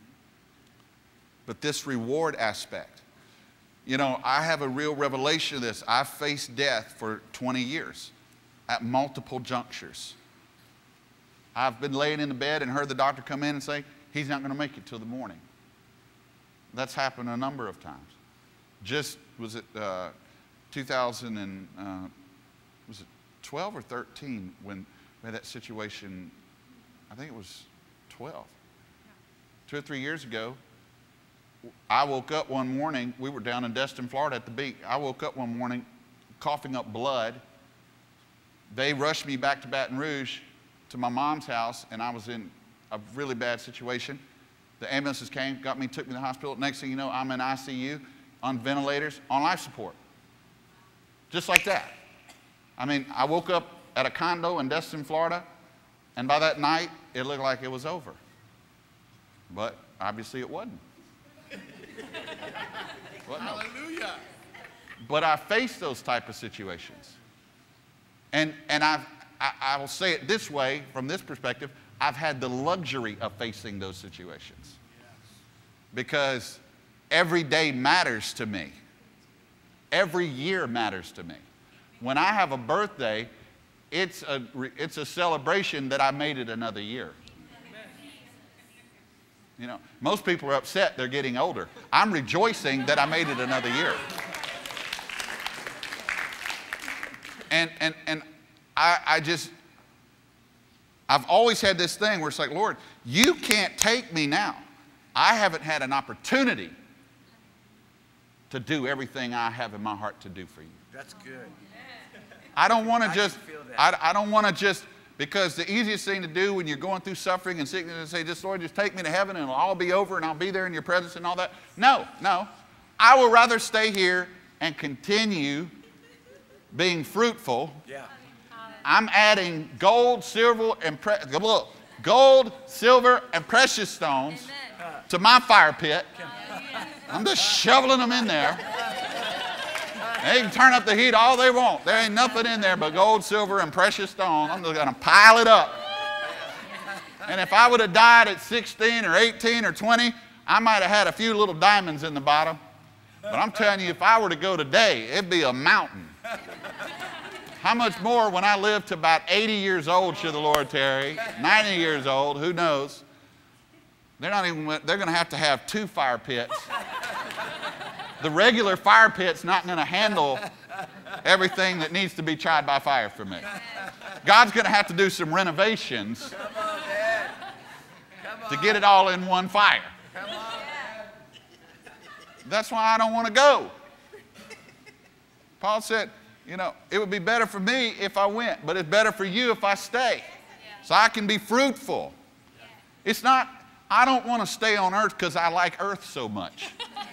But this reward aspect. You know, I have a real revelation of this. I've faced death for twenty years at multiple junctures. I've been laying in the bed and heard the doctor come in and say, he's not going to make it till the morning. That's happened a number of times. Just, was it uh, two thousand and, uh, was it twelve or thirteen when we had that situation? I think it was twelve. Two or three years ago, I woke up one morning, we were down in Destin, Florida at the beach. I woke up one morning coughing up blood. They rushed me back to Baton Rouge to my mom's house, and I was in a really bad situation. The ambulances came, got me, took me to the hospital. Next thing you know, I'm in I C U, on ventilators, on life support. Just like that. I mean, I woke up at a condo in Destin, Florida, and by that night, it looked like it was over. But obviously it wasn't. Well, no. Hallelujah. But I faced those type of situations. And, and I've, I, I will say it this way, from this perspective, I've had the luxury of facing those situations. Because every day matters to me. Every year matters to me. When I have a birthday, it's a, it's a celebration that I made it another year. You know, most people are upset they're getting older. I'm rejoicing that I made it another year. And, and, and I, I just, I've always had this thing where it's like, Lord, you can't take me now. I haven't had an opportunity to do everything I have in my heart to do for you. That's good. I don't want to I just, can feel that. I, I don't want to just, because the easiest thing to do when you're going through suffering and sickness is say, just Lord, just take me to heaven and it'll all be over and I'll be there in your presence and all that. No, no. I will rather stay here and continue being fruitful. Yeah. I'm adding gold, silver, and pre look, gold, silver, and precious stones Amen. To my fire pit. I'm just shoveling them in there. They can turn up the heat all they want. There ain't nothing in there but gold, silver, and precious stone. I'm just going to pile it up. And if I would have died at sixteen or eighteen or twenty, I might have had a few little diamonds in the bottom. But I'm telling you, if I were to go today, it'd be a mountain. How much more when I live to about eighty years old, should the Lord tarry, ninety years old, who knows? They're not even, they're going to have to have two fire pits. The regular fire pit's not going to handle everything that needs to be tried by fire for me. God's going to have to do some renovations Come on, Dad. Come to get it all in one fire. That's why I don't want to go. Paul said, you know, it would be better for me if I went, but it's better for you if I stay. So I can be fruitful. It's not, I don't want to stay on earth because I like earth so much.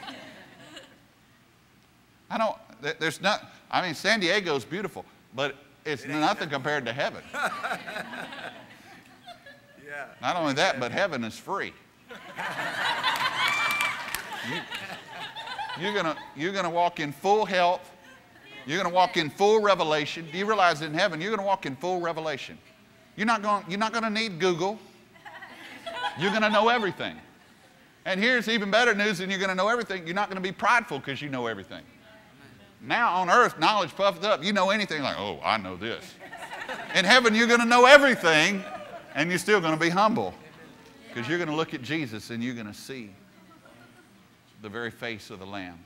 I don't, there's not, I mean, San Diego's beautiful, but it's nothing compared to heaven. Not only that, but heaven is free. You, you're gonna, you're gonna walk in full health. You're gonna walk in full revelation. Do you realize in heaven you're gonna walk in full revelation? You're not going, you're not gonna need Google. You're gonna know everything. And here's even better news than you're gonna know everything. You're not gonna be prideful because you know everything. Now on earth, knowledge puffed up. You know anything like, oh, I know this. In heaven, you're gonna know everything, and you're still gonna be humble because you're gonna look at Jesus and you're gonna see the very face of the Lamb.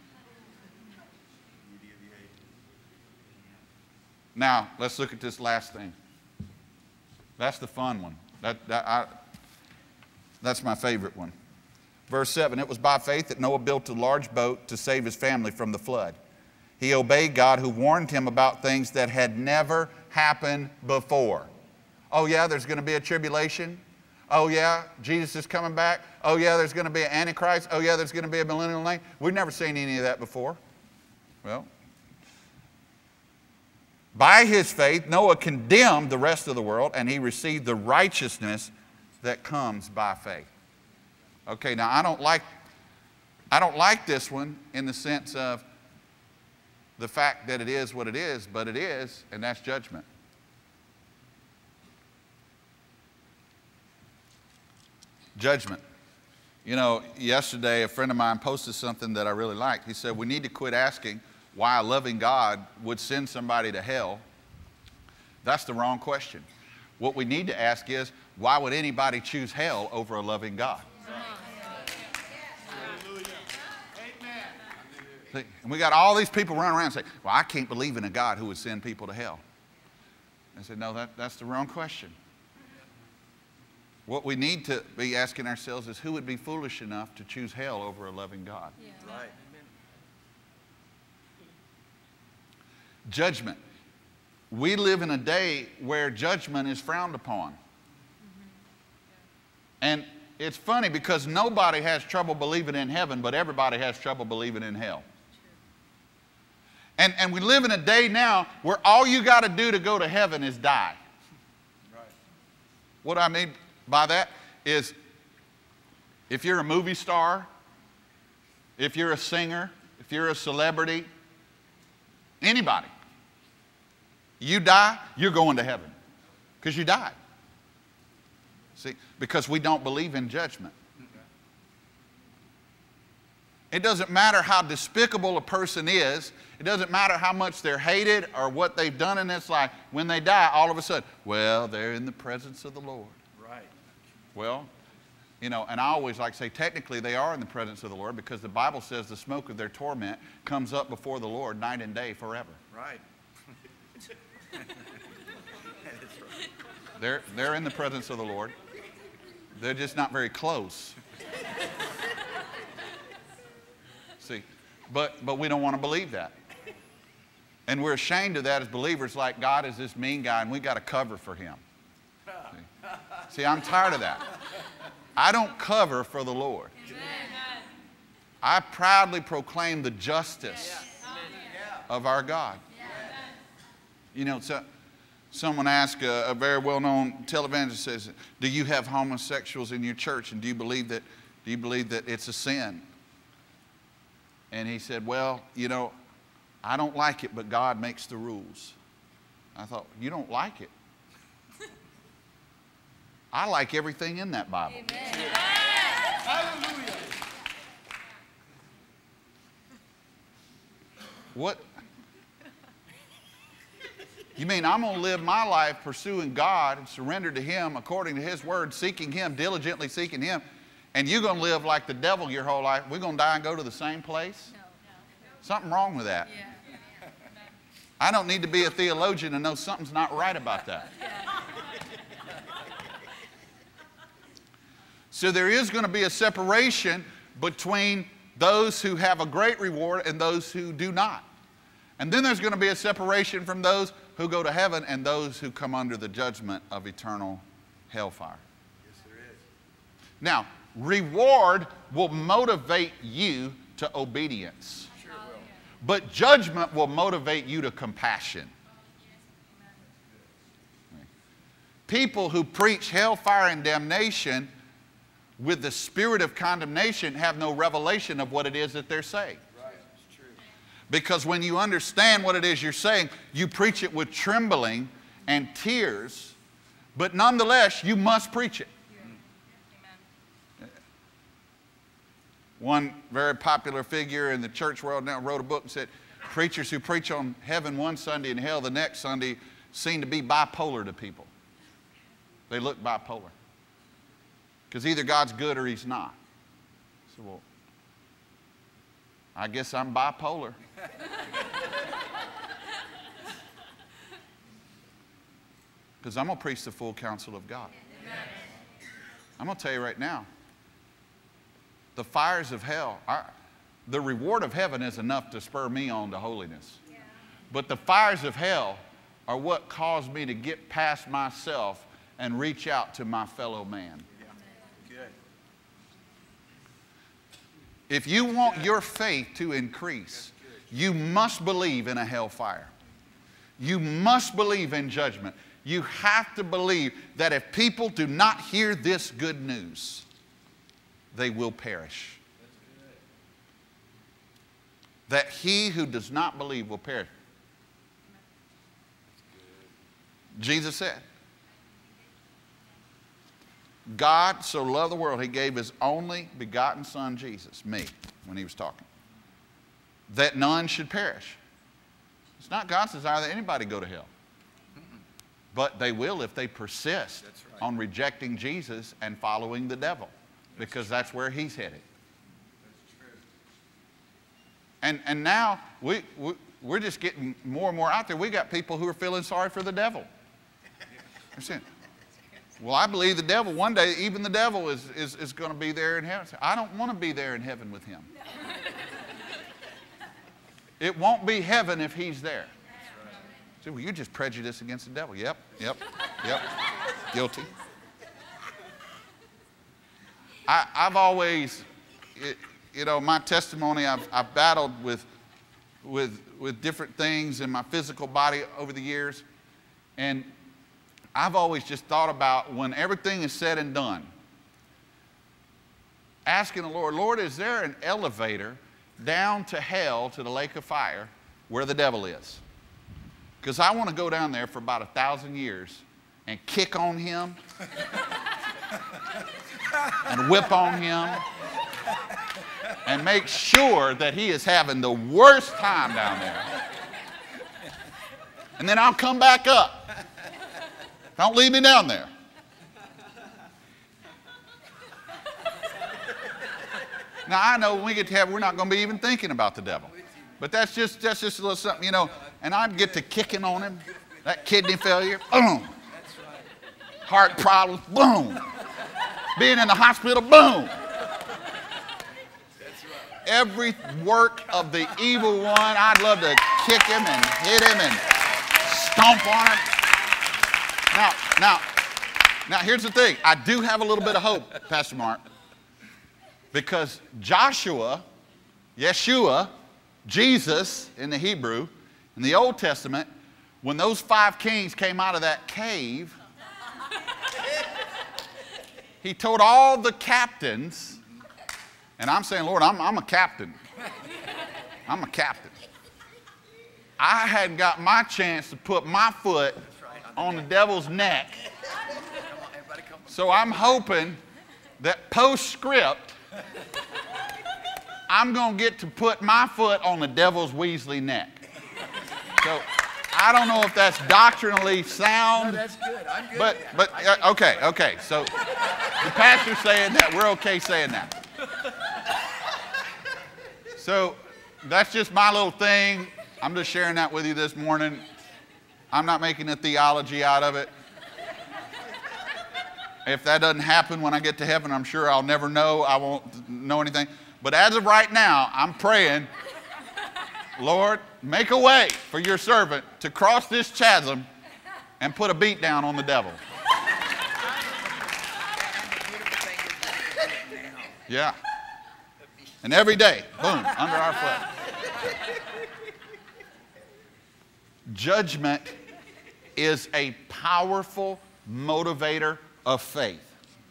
Now, let's look at this last thing. That's the fun one. That, that, I, that's my favorite one. Verse seven, it was by faith that Noah built a large boat to save his family from the flood. He obeyed God who warned him about things that had never happened before. Oh yeah, there's going to be a tribulation. Oh yeah, Jesus is coming back. Oh yeah, there's going to be an Antichrist. Oh yeah, there's going to be a millennial reign. We've never seen any of that before. Well, by his faith, Noah condemned the rest of the world, and he received the righteousness that comes by faith. Okay, now I don't like, I don't like this one in the sense of the fact that it is what it is, but it is, and that's judgment. Judgment. You know, yesterday a friend of mine posted something that I really liked. He said, we need to quit asking why a loving God would send somebody to hell. That's the wrong question. What we need to ask is, why would anybody choose hell over a loving God? See, and we got all these people running around and say, well, I can't believe in a God who would send people to hell. I said, no, that, that's the wrong question. What we need to be asking ourselves is, who would be foolish enough to choose hell over a loving God? Yeah. Right. Judgment. We live in a day where judgment is frowned upon. And it's funny because nobody has trouble believing in heaven, but everybody has trouble believing in hell. And, and we live in a day now where all you got to do to go to heaven is die. Right. What I mean by that is, if you're a movie star, if you're a singer, if you're a celebrity, anybody, you die, you're going to heaven because you died. See, because we don't believe in judgment. It doesn't matter how despicable a person is. It doesn't matter how much they're hated or what they've done in this life. When they die, all of a sudden, well, they're in the presence of the Lord. Right. Well, you know, and I always like to say, technically they are in the presence of the Lord because the Bible says the smoke of their torment comes up before the Lord night and day forever. Right. They're, they're in the presence of the Lord. They're just not very close. See, but, but we don't want to believe that. And we're ashamed of that as believers, like God is this mean guy and we got to cover for him. See? See, I'm tired of that. I don't cover for the Lord. Amen. I proudly proclaim the justice of our God. You know, so someone asked a, a very well-known televangelist, says, do you have homosexuals in your church, and do you believe that, do you believe that it's a sin? And he said, well, you know, I don't like it, but God makes the rules. I thought, you don't like it? I like everything in that Bible. Amen. Hallelujah. What? You mean I'm going to live my life pursuing God and surrender to Him according to His word, seeking Him, diligently seeking Him, and you're going to live like the devil your whole life? We're going to die and go to the same place? No, no. Something wrong with that. Yeah. I don't need to be a theologian to know something's not right about that. So there is going to be a separation between those who have a great reward and those who do not. And then there's going to be a separation from those who go to heaven and those who come under the judgment of eternal hellfire. Yes, there is. Now, reward will motivate you to obedience. Sure will. But judgment will motivate you to compassion. People who preach hellfire and damnation with the spirit of condemnation have no revelation of what it is that they're saying. Right, it's true. Because when you understand what it is you're saying, you preach it with trembling and tears, but nonetheless, you must preach it. Amen. One very popular figure in the church world now wrote a book and said, preachers who preach on heaven one Sunday and hell the next Sunday seem to be bipolar to people. They look bipolar. Because either God's good or he's not. So, well, I guess I'm bipolar. Because I'm going to preach the full counsel of God. Amen. I'm going to tell you right now, the fires of hell, are, the reward of heaven is enough to spur me on to holiness. Yeah. But the fires of hell are what caused me to get past myself and reach out to my fellow man. Yeah. Good. If you want your faith to increase, you must believe in a hellfire. You must believe in judgment. You have to believe that if people do not hear this good news, they will perish. That he who does not believe will perish. Jesus said, God so loved the world, he gave his only begotten son, Jesus, me, when he was talking, that none should perish. It's not God's desire that anybody go to hell. But they will if they persist That's right. on rejecting Jesus and following the devil, because that's where he's headed. That's true. And, and now we, we, we're just getting more and more out there. We got people who are feeling sorry for the devil. You're saying, well, I believe the devil, one day, even the devil is, is, is going to be there in heaven. I don't want to be there in heaven with him. It won't be heaven if he's there. That's right. So, well, you're just prejudiced against the devil. Yep, yep, yep. Guilty. I, I've always, it, you know, my testimony, I've, I've battled with, with, with different things in my physical body over the years. And I've always just thought about when everything is said and done, asking the Lord, Lord, is there an elevator down to hell, to the lake of fire, where the devil is? Because I want to go down there for about a thousand years and kick on him and whip on him and make sure that he is having the worst time down there. And then I'll come back up. Don't leave me down there. Now, I know when we get to heaven, we're not going to be even thinking about the devil. But that's just, that's just a little something, you know. And I'd get to kicking on him. That kidney failure, boom. Heart problems, boom. Being in the hospital, boom. Every work of the evil one, I'd love to kick him and hit him and stomp on him. Now, now, now, here's the thing. I do have a little bit of hope, Pastor Mark, because Joshua, Yeshua, Jesus in the Hebrew, in the Old Testament, when those five kings came out of that cave, he told all the captains, and I'm saying, Lord, I'm, I'm a captain. I'm a captain. I hadn't got my chance to put my foot on the devil's neck. So I'm hoping that postscript, I'm going to get to put my foot on the devil's Weasley neck. So I don't know if that's doctrinally sound. No, that's good. I'm good. But, but uh, okay, okay. So the pastor's saying that. We're okay saying that. So that's just my little thing. I'm just sharing that with you this morning. I'm not making a theology out of it. If that doesn't happen when I get to heaven, I'm sure I'll never know. I won't know anything. But as of right now, I'm praying, Lord, make a way for your servant to cross this chasm and put a beat down on the devil. Yeah. And every day, boom, under our foot. Judgment is a powerful motivator of faith.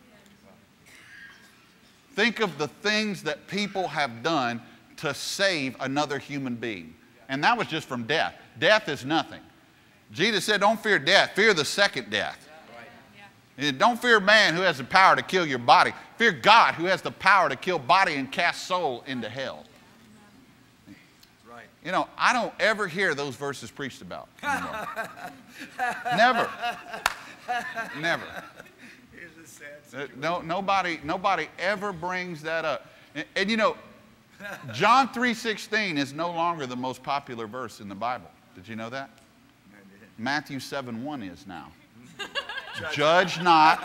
Think of the things that people have done to save another human being. And that was just from death. Death is nothing. Jesus said, don't fear death, fear the second death. Don't fear man who has the power to kill your body. Fear God who has the power to kill body and cast soul into hell. Right. You know, I don't ever hear those verses preached about anymore. Never. Never. Here's a sad Uh, situation. No, nobody, nobody ever brings that up. And, and you know, John three sixteen is no longer the most popular verse in the Bible. Did you know that? Matthew seven one is now. Judge, Judge not.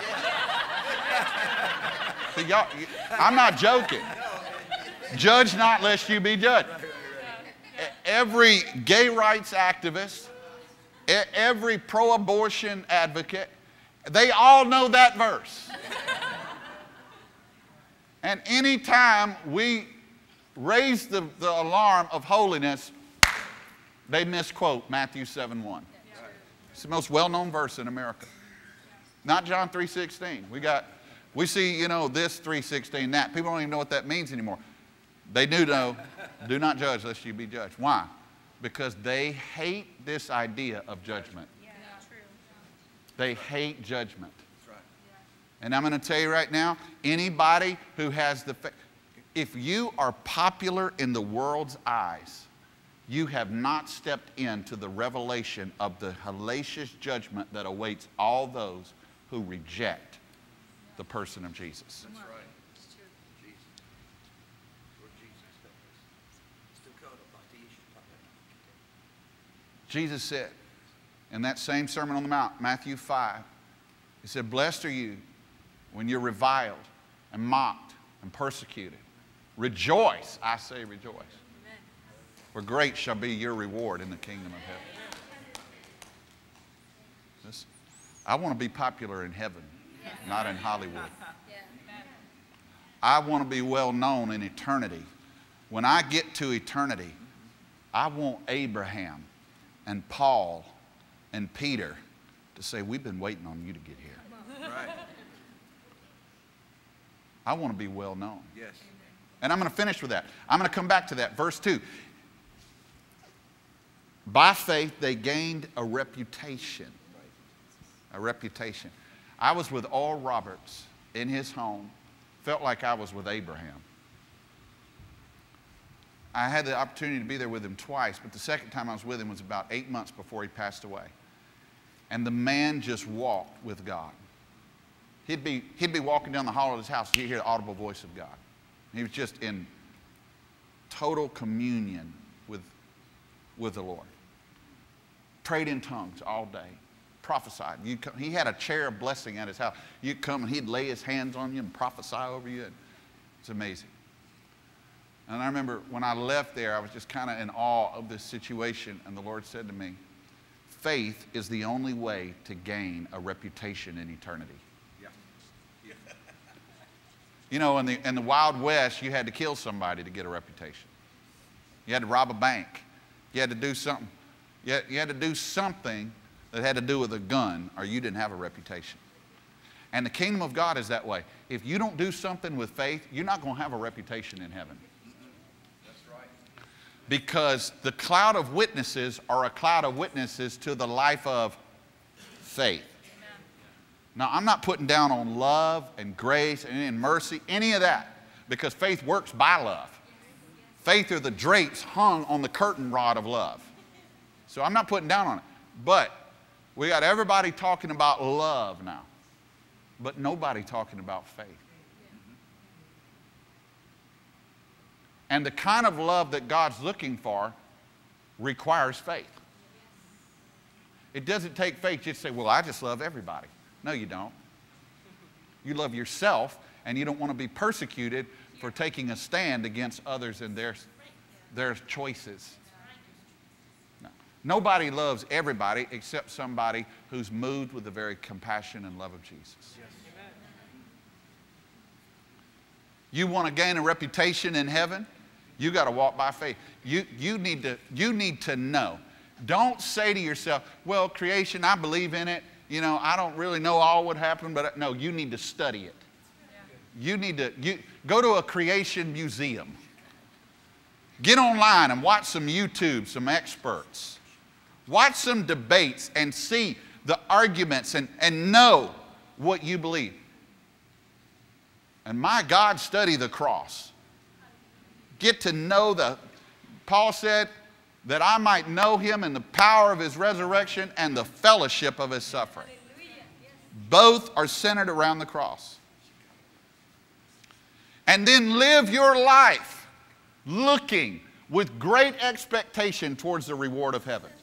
See, y'all, I'm not joking. Judge not lest you be judged. Every gay rights activist, every pro-abortion advocate, they all know that verse. And anytime we raise the, the alarm of holiness, they misquote Matthew seven one. It's the most well-known verse in America. Not John three sixteen. We got, we see, you know, this three sixteen, that. People don't even know what that means anymore. They do know, do not judge lest you be judged. Why? Because they hate this idea of judgment. Yeah, true. They hate judgment. That's right. And I'm going to tell you right now, anybody who has the faith, if you are popular in the world's eyes, you have not stepped into the revelation of the hellacious judgment that awaits all those who reject the person of Jesus. That's right. It's true. Jesus. Lord Jesus. Still caught up on the issue. Jesus said in that same Sermon on the Mount, Matthew five, he said, blessed are you when you're reviled and mocked and persecuted. Rejoice, I say rejoice. For great shall be your reward in the kingdom of heaven. This, I want to be popular in heaven, not in Hollywood. I want to be well known in eternity. When I get to eternity, I want Abraham and Paul and Peter to say, we've been waiting on you to get here. Right. I want to be well known. Yes. And I'm going to finish with that. I'm going to come back to that. Verse two. By faith, they gained a reputation. A reputation. I was with Oral Roberts in his home. Felt like I was with Abraham. I had the opportunity to be there with him twice, but the second time I was with him was about eight months before he passed away. And the man just walked with God. He'd be, he'd be walking down the hall of his house, and you'd hear the audible voice of God. He was just in total communion with, with the Lord. Prayed in tongues all day. Prophesied. You come, he had a chair of blessing at his house. You'd come and he'd lay his hands on you and prophesy over you. It's amazing. And I remember when I left there, I was just kind of in awe of this situation. And the Lord said to me, faith is the only way to gain a reputation in eternity. Yeah. Yeah. You know, in the, in the Wild West, you had to kill somebody to get a reputation. You had to rob a bank. You had to do something. You had, you had to do something that had to do with a gun, or you didn't have a reputation. And the kingdom of God is that way. If you don't do something with faith, you're not going to have a reputation in heaven. That's right. Because the cloud of witnesses are a cloud of witnesses to the life of faith. Amen. Now, I'm not putting down on love and grace and, and mercy, any of that, because faith works by love. Faith are the drapes hung on the curtain rod of love. So I'm not putting down on it. But we got everybody talking about love now, but nobody talking about faith. And the kind of love that God's looking for requires faith. It doesn't take faith just to say, well, I just love everybody. No, you don't. You love yourself, and you don't want to be persecuted for taking a stand against others and their, their choices. No. Nobody loves everybody except somebody who's moved with the very compassion and love of Jesus. Yes. You want to gain a reputation in heaven? You got to walk by faith. You, you, need to, you need to know. Don't say to yourself, well, creation, I believe in it. You know, I don't really know all what happened, but no, you need to study it. You need to you, go to a creation museum. Get online and watch some YouTube, some experts. Watch some debates and see the arguments and, and know what you believe. And my God, study the cross. Get to know the, Paul said, that I might know him in the power of his resurrection and the fellowship of his suffering. Both are centered around the cross. And then live your life looking with great expectation towards the reward of heaven.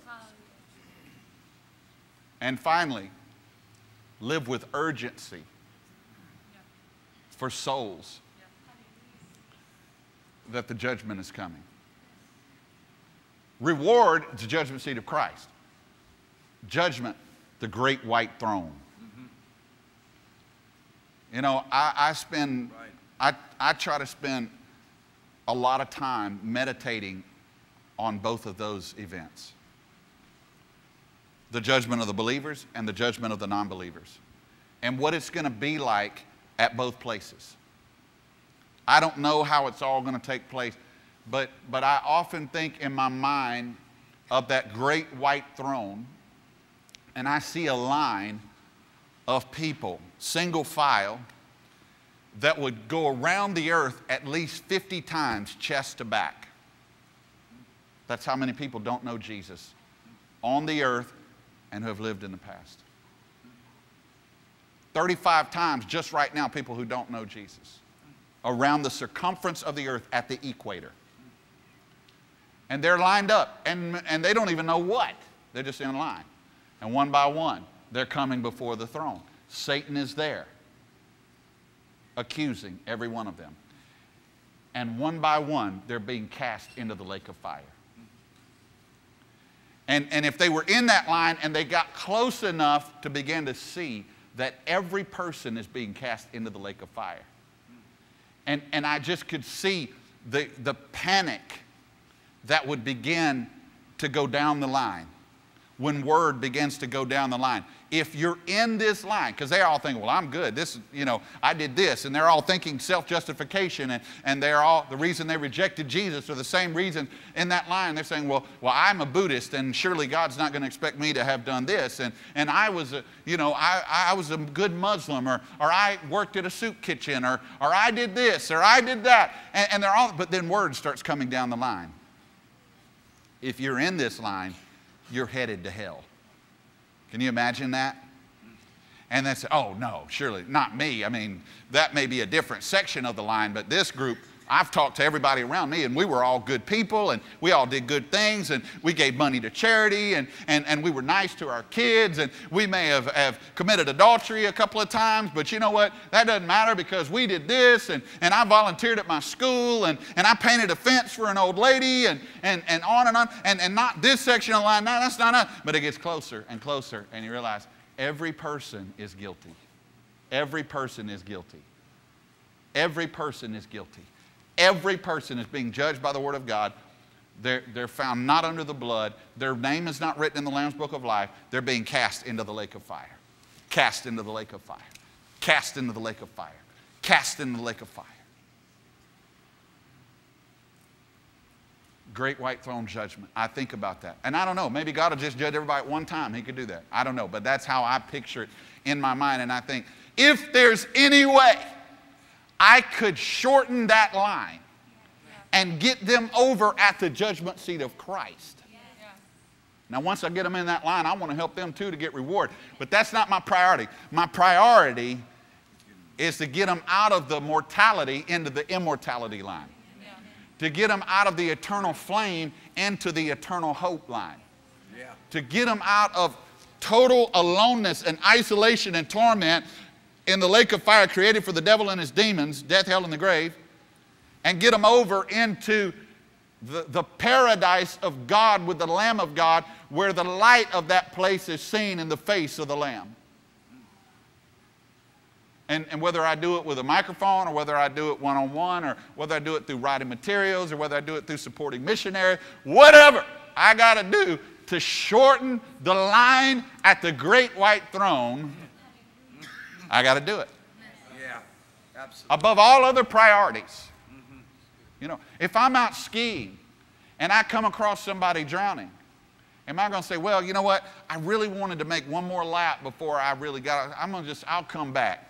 And finally, live with urgency for souls that the judgment is coming. Reward, the judgment seat of Christ. Judgment, the great white throne. Mm-hmm. You know, I, I spend, right. I, I try to spend a lot of time meditating on both of those events. The judgment of the believers and the judgment of the non-believers. And what it's going to be like at both places. I don't know how it's all going to take place. But, but I often think in my mind of that great white throne, and I see a line of people, single file, that would go around the earth at least fifty times chest to back. That's how many people don't know Jesus on the earth and who have lived in the past. thirty-five times just right now, people who don't know Jesus around the circumference of the earth at the equator. And they're lined up, and, and they don't even know what. They're just in line. And one by one, they're coming before the throne. Satan is there, accusing every one of them. And one by one, they're being cast into the lake of fire. And, and if they were in that line and they got close enough to begin to see that every person is being cast into the lake of fire. And, and I just could see the, the panic that would begin to go down the line when word begins to go down the line. If you're in this line, because they're all thinking, well, I'm good. This, you know, I did this. And they're all thinking self-justification. And, and they're all, the reason they rejected Jesus are the same reason in that line. They're saying, well, well, I'm a Buddhist, and surely God's not going to expect me to have done this. And, and I was, a, you know, I, I was a good Muslim, or, or I worked at a soup kitchen, or, or I did this, or I did that. And, and they're all, but then word starts coming down the line. If you're in this line, you're headed to hell. Can you imagine that? And they say, oh, no, surely not me. I mean, that may be a different section of the line, but this group, I've talked to everybody around me, and we were all good people, and we all did good things, and we gave money to charity, and, and, and we were nice to our kids, and we may have, have committed adultery a couple of times, but you know what? That doesn't matter, because we did this, and, and I volunteered at my school, and, and I painted a fence for an old lady, and, and, and on and on, and, and not this section of the line, no, that's not us. But it gets closer and closer, and you realize every person is guilty. Every person is guilty. Every person is guilty. Every person is being judged by the Word of God. They're, they're found not under the blood. Their name is not written in the Lamb's Book of Life. They're being cast into the lake of fire. Cast into the lake of fire. Cast into the lake of fire. Cast into the lake of fire. Great white throne judgment. I think about that. And I don't know. Maybe God will just judge everybody at one time. He could do that. I don't know. But that's how I picture it in my mind. And I think, if there's any way I could shorten that line and get them over at the judgment seat of Christ. Now, once I get them in that line, I want to help them too to get reward. But that's not my priority. My priority is to get them out of the mortality into the immortality line. To get them out of the eternal flame into the eternal hope line. To get them out of total aloneness and isolation and torment in the lake of fire created for the devil and his demons, death, hell, and the grave, and get them over into the, the paradise of God with the Lamb of God, where the light of that place is seen in the face of the Lamb. And, and whether I do it with a microphone, or whether I do it one-on-one, or whether I do it through writing materials, or whether I do it through supporting missionaries, whatever I got to do to shorten the line at the great white throne, I got to do it. Yeah, absolutely. Above all other priorities. Mm-hmm. You know, if I'm out skiing and I come across somebody drowning, am I going to say, well, you know what, I really wanted to make one more lap before I really got, I'm going to just, I'll come back.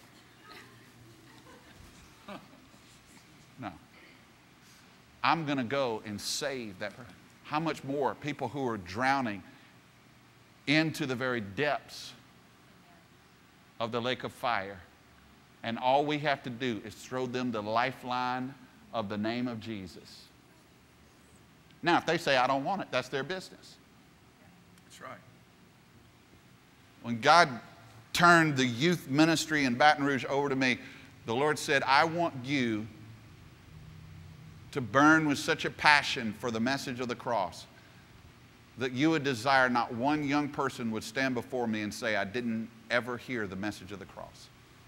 No. I'm going to go and save that person. How much more people who are drowning into the very depths of the lake of fire, and all we have to do is throw them the lifeline of the name of Jesus. Now, if they say, I don't want it, that's their business. That's right. When God turned the youth ministry in Baton Rouge over to me, the Lord said, I want you to burn with such a passion for the message of the cross that you would desire not one young person would stand before me and say, I didn't ever hear the message of the cross.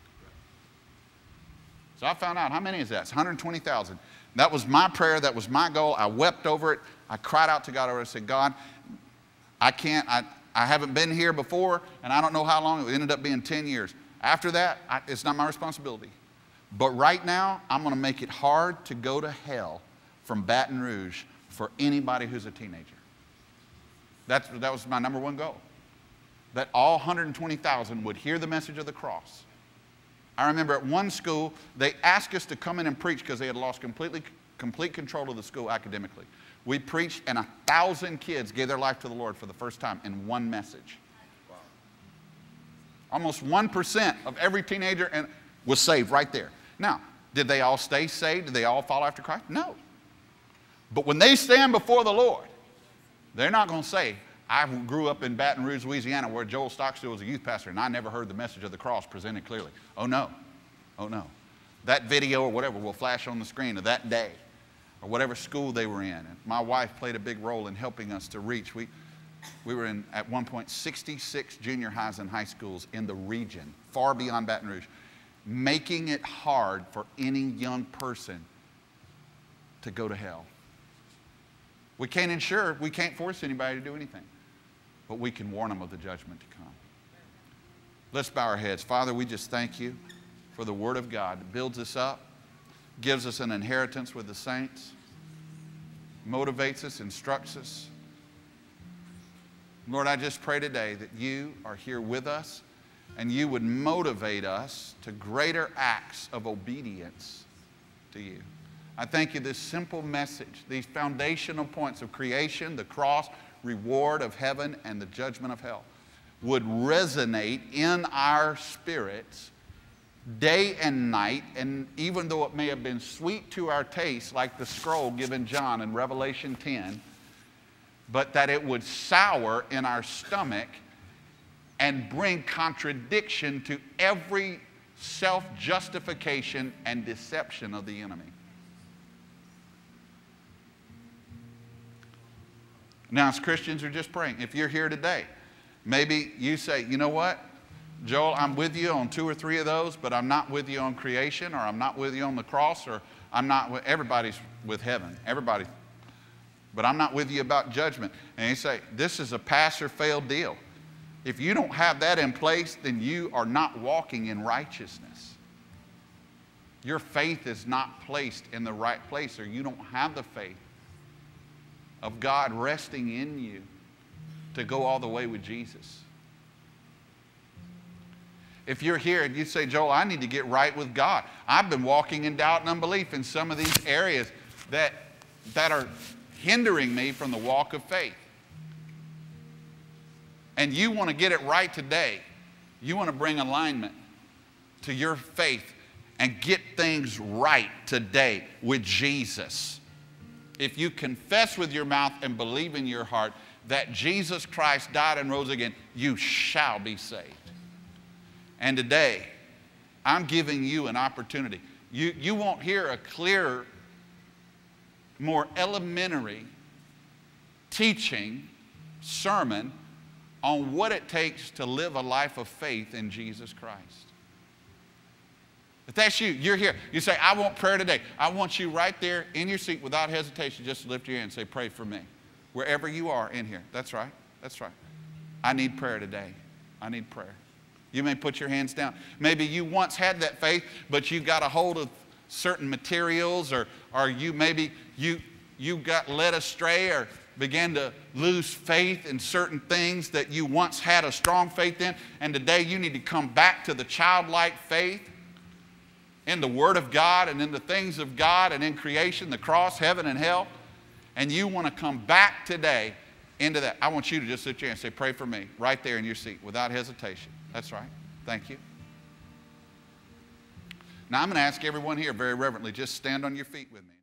So I found out, how many is that? It's one hundred twenty thousand. That was my prayer. That was my goal. I wept over it. I cried out to God over it. I said, God, I can't, I, I haven't been here before, and I don't know how long. It ended up being ten years. After that, I, it's not my responsibility. But right now, I'm going to make it hard to go to hell from Baton Rouge for anybody who's a teenager. That's, that was my number one goal. That all one hundred twenty thousand would hear the message of the cross. I remember at one school, they asked us to come in and preach because they had lost completely, complete control of the school academically. We preached, and a thousand kids gave their life to the Lord for the first time in one message. Wow. Almost one percent of every teenager and was saved right there. Now, did they all stay saved? Did they all follow after Christ? No. But when they stand before the Lord, they're not going to say, I grew up in Baton Rouge, Louisiana, where Joel Stockstill was a youth pastor, and I never heard the message of the cross presented clearly. Oh, no. Oh, no. That video or whatever will flash on the screen of that day, or whatever school they were in. And my wife played a big role in helping us to reach. We, we were in, at one point, sixty-six junior highs and high schools in the region, far beyond Baton Rouge, making it hard for any young person to go to hell. We can't ensure, we can't force anybody to do anything, but we can warn them of the judgment to come. Let's bow our heads. Father, we just thank you for the Word of God that builds us up, gives us an inheritance with the saints, motivates us, instructs us. Lord, I just pray today that you are here with us, and you would motivate us to greater acts of obedience to you. I thank you this simple message, these foundational points of creation, the cross, reward of heaven, and the judgment of hell would resonate in our spirits day and night, and even though it may have been sweet to our taste, like the scroll given John in Revelation ten, but that it would sour in our stomach and bring contradiction to every self-justification and deception of the enemy. Now, as Christians are just praying, if you're here today, maybe you say, you know what, Joel, I'm with you on two or three of those, but I'm not with you on creation, or I'm not with you on the cross, or I'm not with, everybody's with heaven, everybody, but I'm not with you about judgment. And you say, this is a pass or fail deal. If you don't have that in place, then you are not walking in righteousness. Your faith is not placed in the right place, or you don't have the faith of God resting in you to go all the way with Jesus. If you're here and you say, Joel, I need to get right with God. I've been walking in doubt and unbelief in some of these areas that, that are hindering me from the walk of faith. And you want to get it right today. You want to bring alignment to your faith and get things right today with Jesus. If you confess with your mouth and believe in your heart that Jesus Christ died and rose again, you shall be saved. And today, I'm giving you an opportunity. You, you won't hear a clearer, more elementary teaching, sermon on what it takes to live a life of faith in Jesus Christ. If that's you, you're here. You say, I want prayer today. I want you right there in your seat without hesitation. Just lift your hand and say, pray for me. Wherever you are in here. That's right. That's right. I need prayer today. I need prayer. You may put your hands down. Maybe you once had that faith, but you got a hold of certain materials, or, or you maybe you, you got led astray or began to lose faith in certain things that you once had a strong faith in, and today you need to come back to the childlike faith in the Word of God and in the things of God and in creation, the cross, heaven, and hell, and you want to come back today into that. I want you to just sit there and say, pray for me, right there in your seat, without hesitation. That's right. Thank you. Now I'm going to ask everyone here very reverently, just stand on your feet with me.